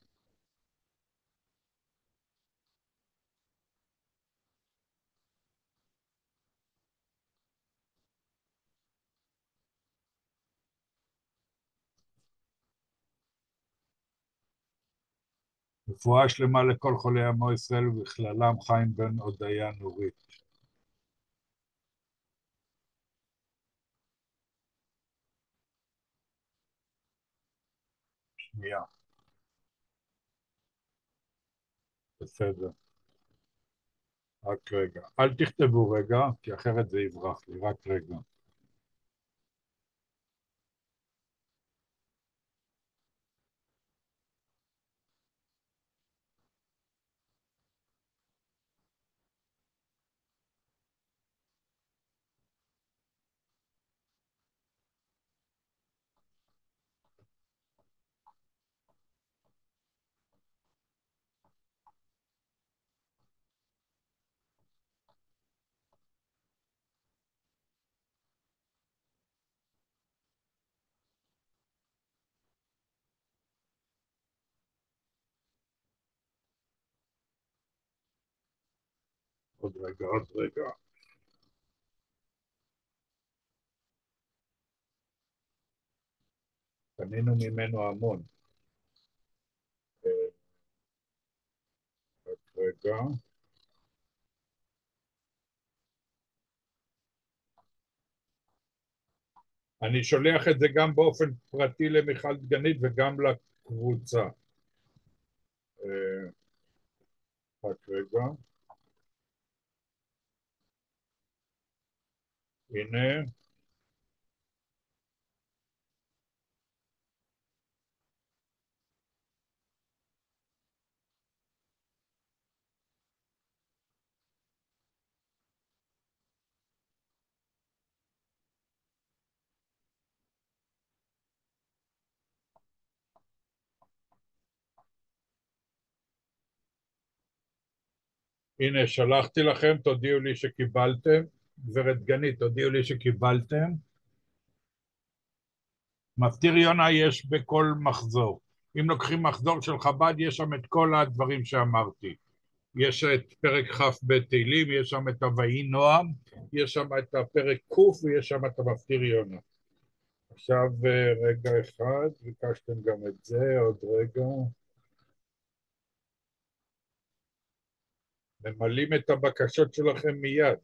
רפואה שלמה לכל חולי עמו ישראל ובכללם חיים בן הודיה נורית. שנייה, בסדר. רק רגע. אל תכתבו רגע, כי אחרת זה יברח לי. רק רגע. עוד רגע, עוד רגע. קנינו ממנו המון. עוד רגע. אני שולח את זה גם באופן פרטי למיכל דגנית וגם לקבוצה. רק רגע. הנה. הנה, שלחתי לכם, תודיעו לי שקיבלתם. גברת דגנית, תודיעו לי שקיבלתם. מפטיר יונה יש בכל מחזור. אם לוקחים מחזור של חב"ד, יש שם את כל הדברים שאמרתי. יש את פרק כ' בתהילים, יש שם את ה"ויהי נועם", יש שם את הפרק ק' ויש שם את המפטיר יונה. עכשיו רגע אחד, ביקשתם גם את זה, עוד רגע. ממלאים את הבקשות שלכם מיד.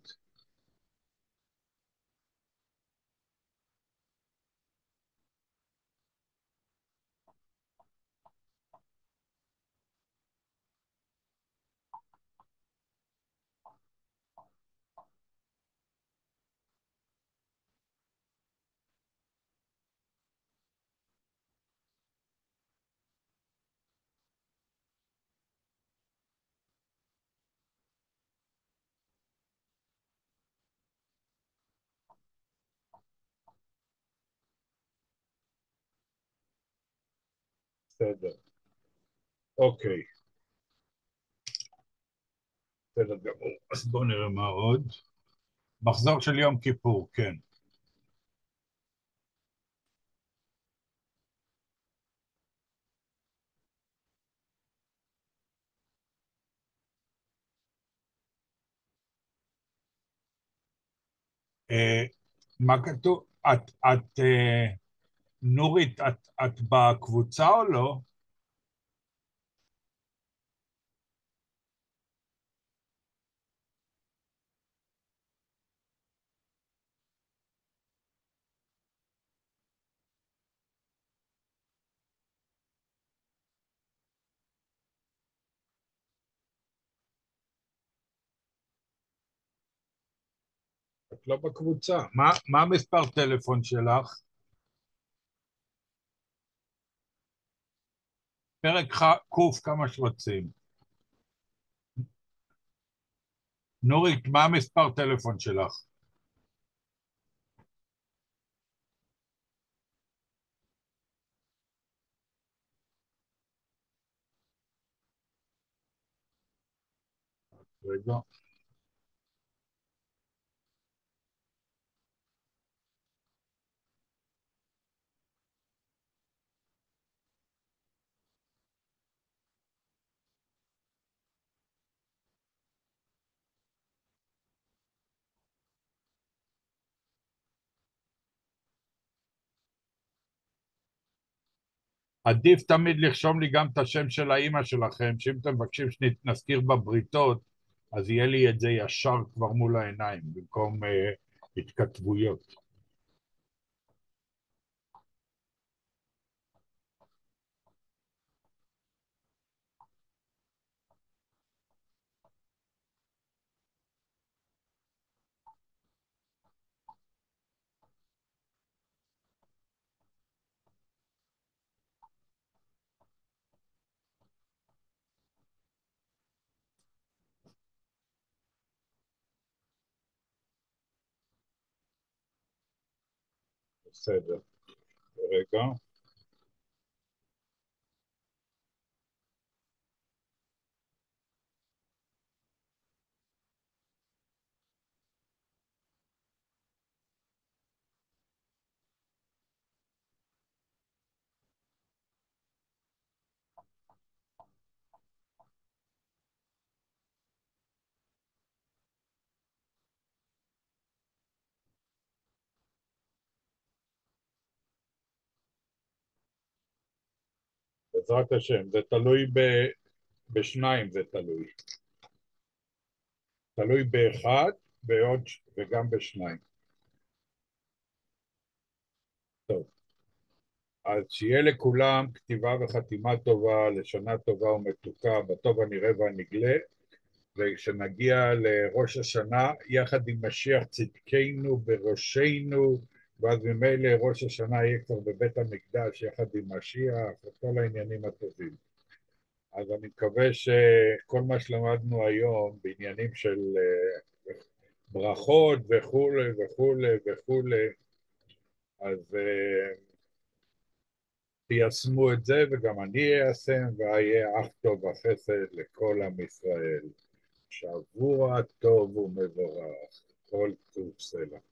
בסדר. אוקיי. בסדר גמור. אז בואו נראה מה עוד. מחזור של יום כיפור, כן. מה כתוב? נורית, את בקבוצה או לא? את לא בקבוצה. מה המספר טלפון שלך? פרק קוף כמה שרוצים. נורית, מה המספר טלפון שלך? רגע. עדיף תמיד לרשום לי גם את השם של האימא שלכם, שאם אתם מבקשים שנזכיר בבריתות, אז יהיה לי את זה ישר כבר מול העיניים, במקום התכתבויות. בסדר. רגע. בעזרת השם, זה תלוי בשניים, זה תלוי. תלוי באחד וגם בשניים. טוב. אז שיהיה לכולם כתיבה וחתימה טובה, לשנה טובה ומתוקה, בטוב הנראה והנגלה, וכשנגיע לראש השנה, יחד עם משיח צדקנו בראשנו, ואז ממילא ראש השנה יהיה כבר בבית המקדש יחד עם משיח, וכל העניינים הטובים. אז אני מקווה שכל מה שלמדנו היום בעניינים של ברכות וכולי וכולי וכולי, אז תיישמו את זה וגם אני איישם, ואהיה אך טוב וחסד לכל עם ישראל. שבוע טוב ומבורך, כל טוב סלע.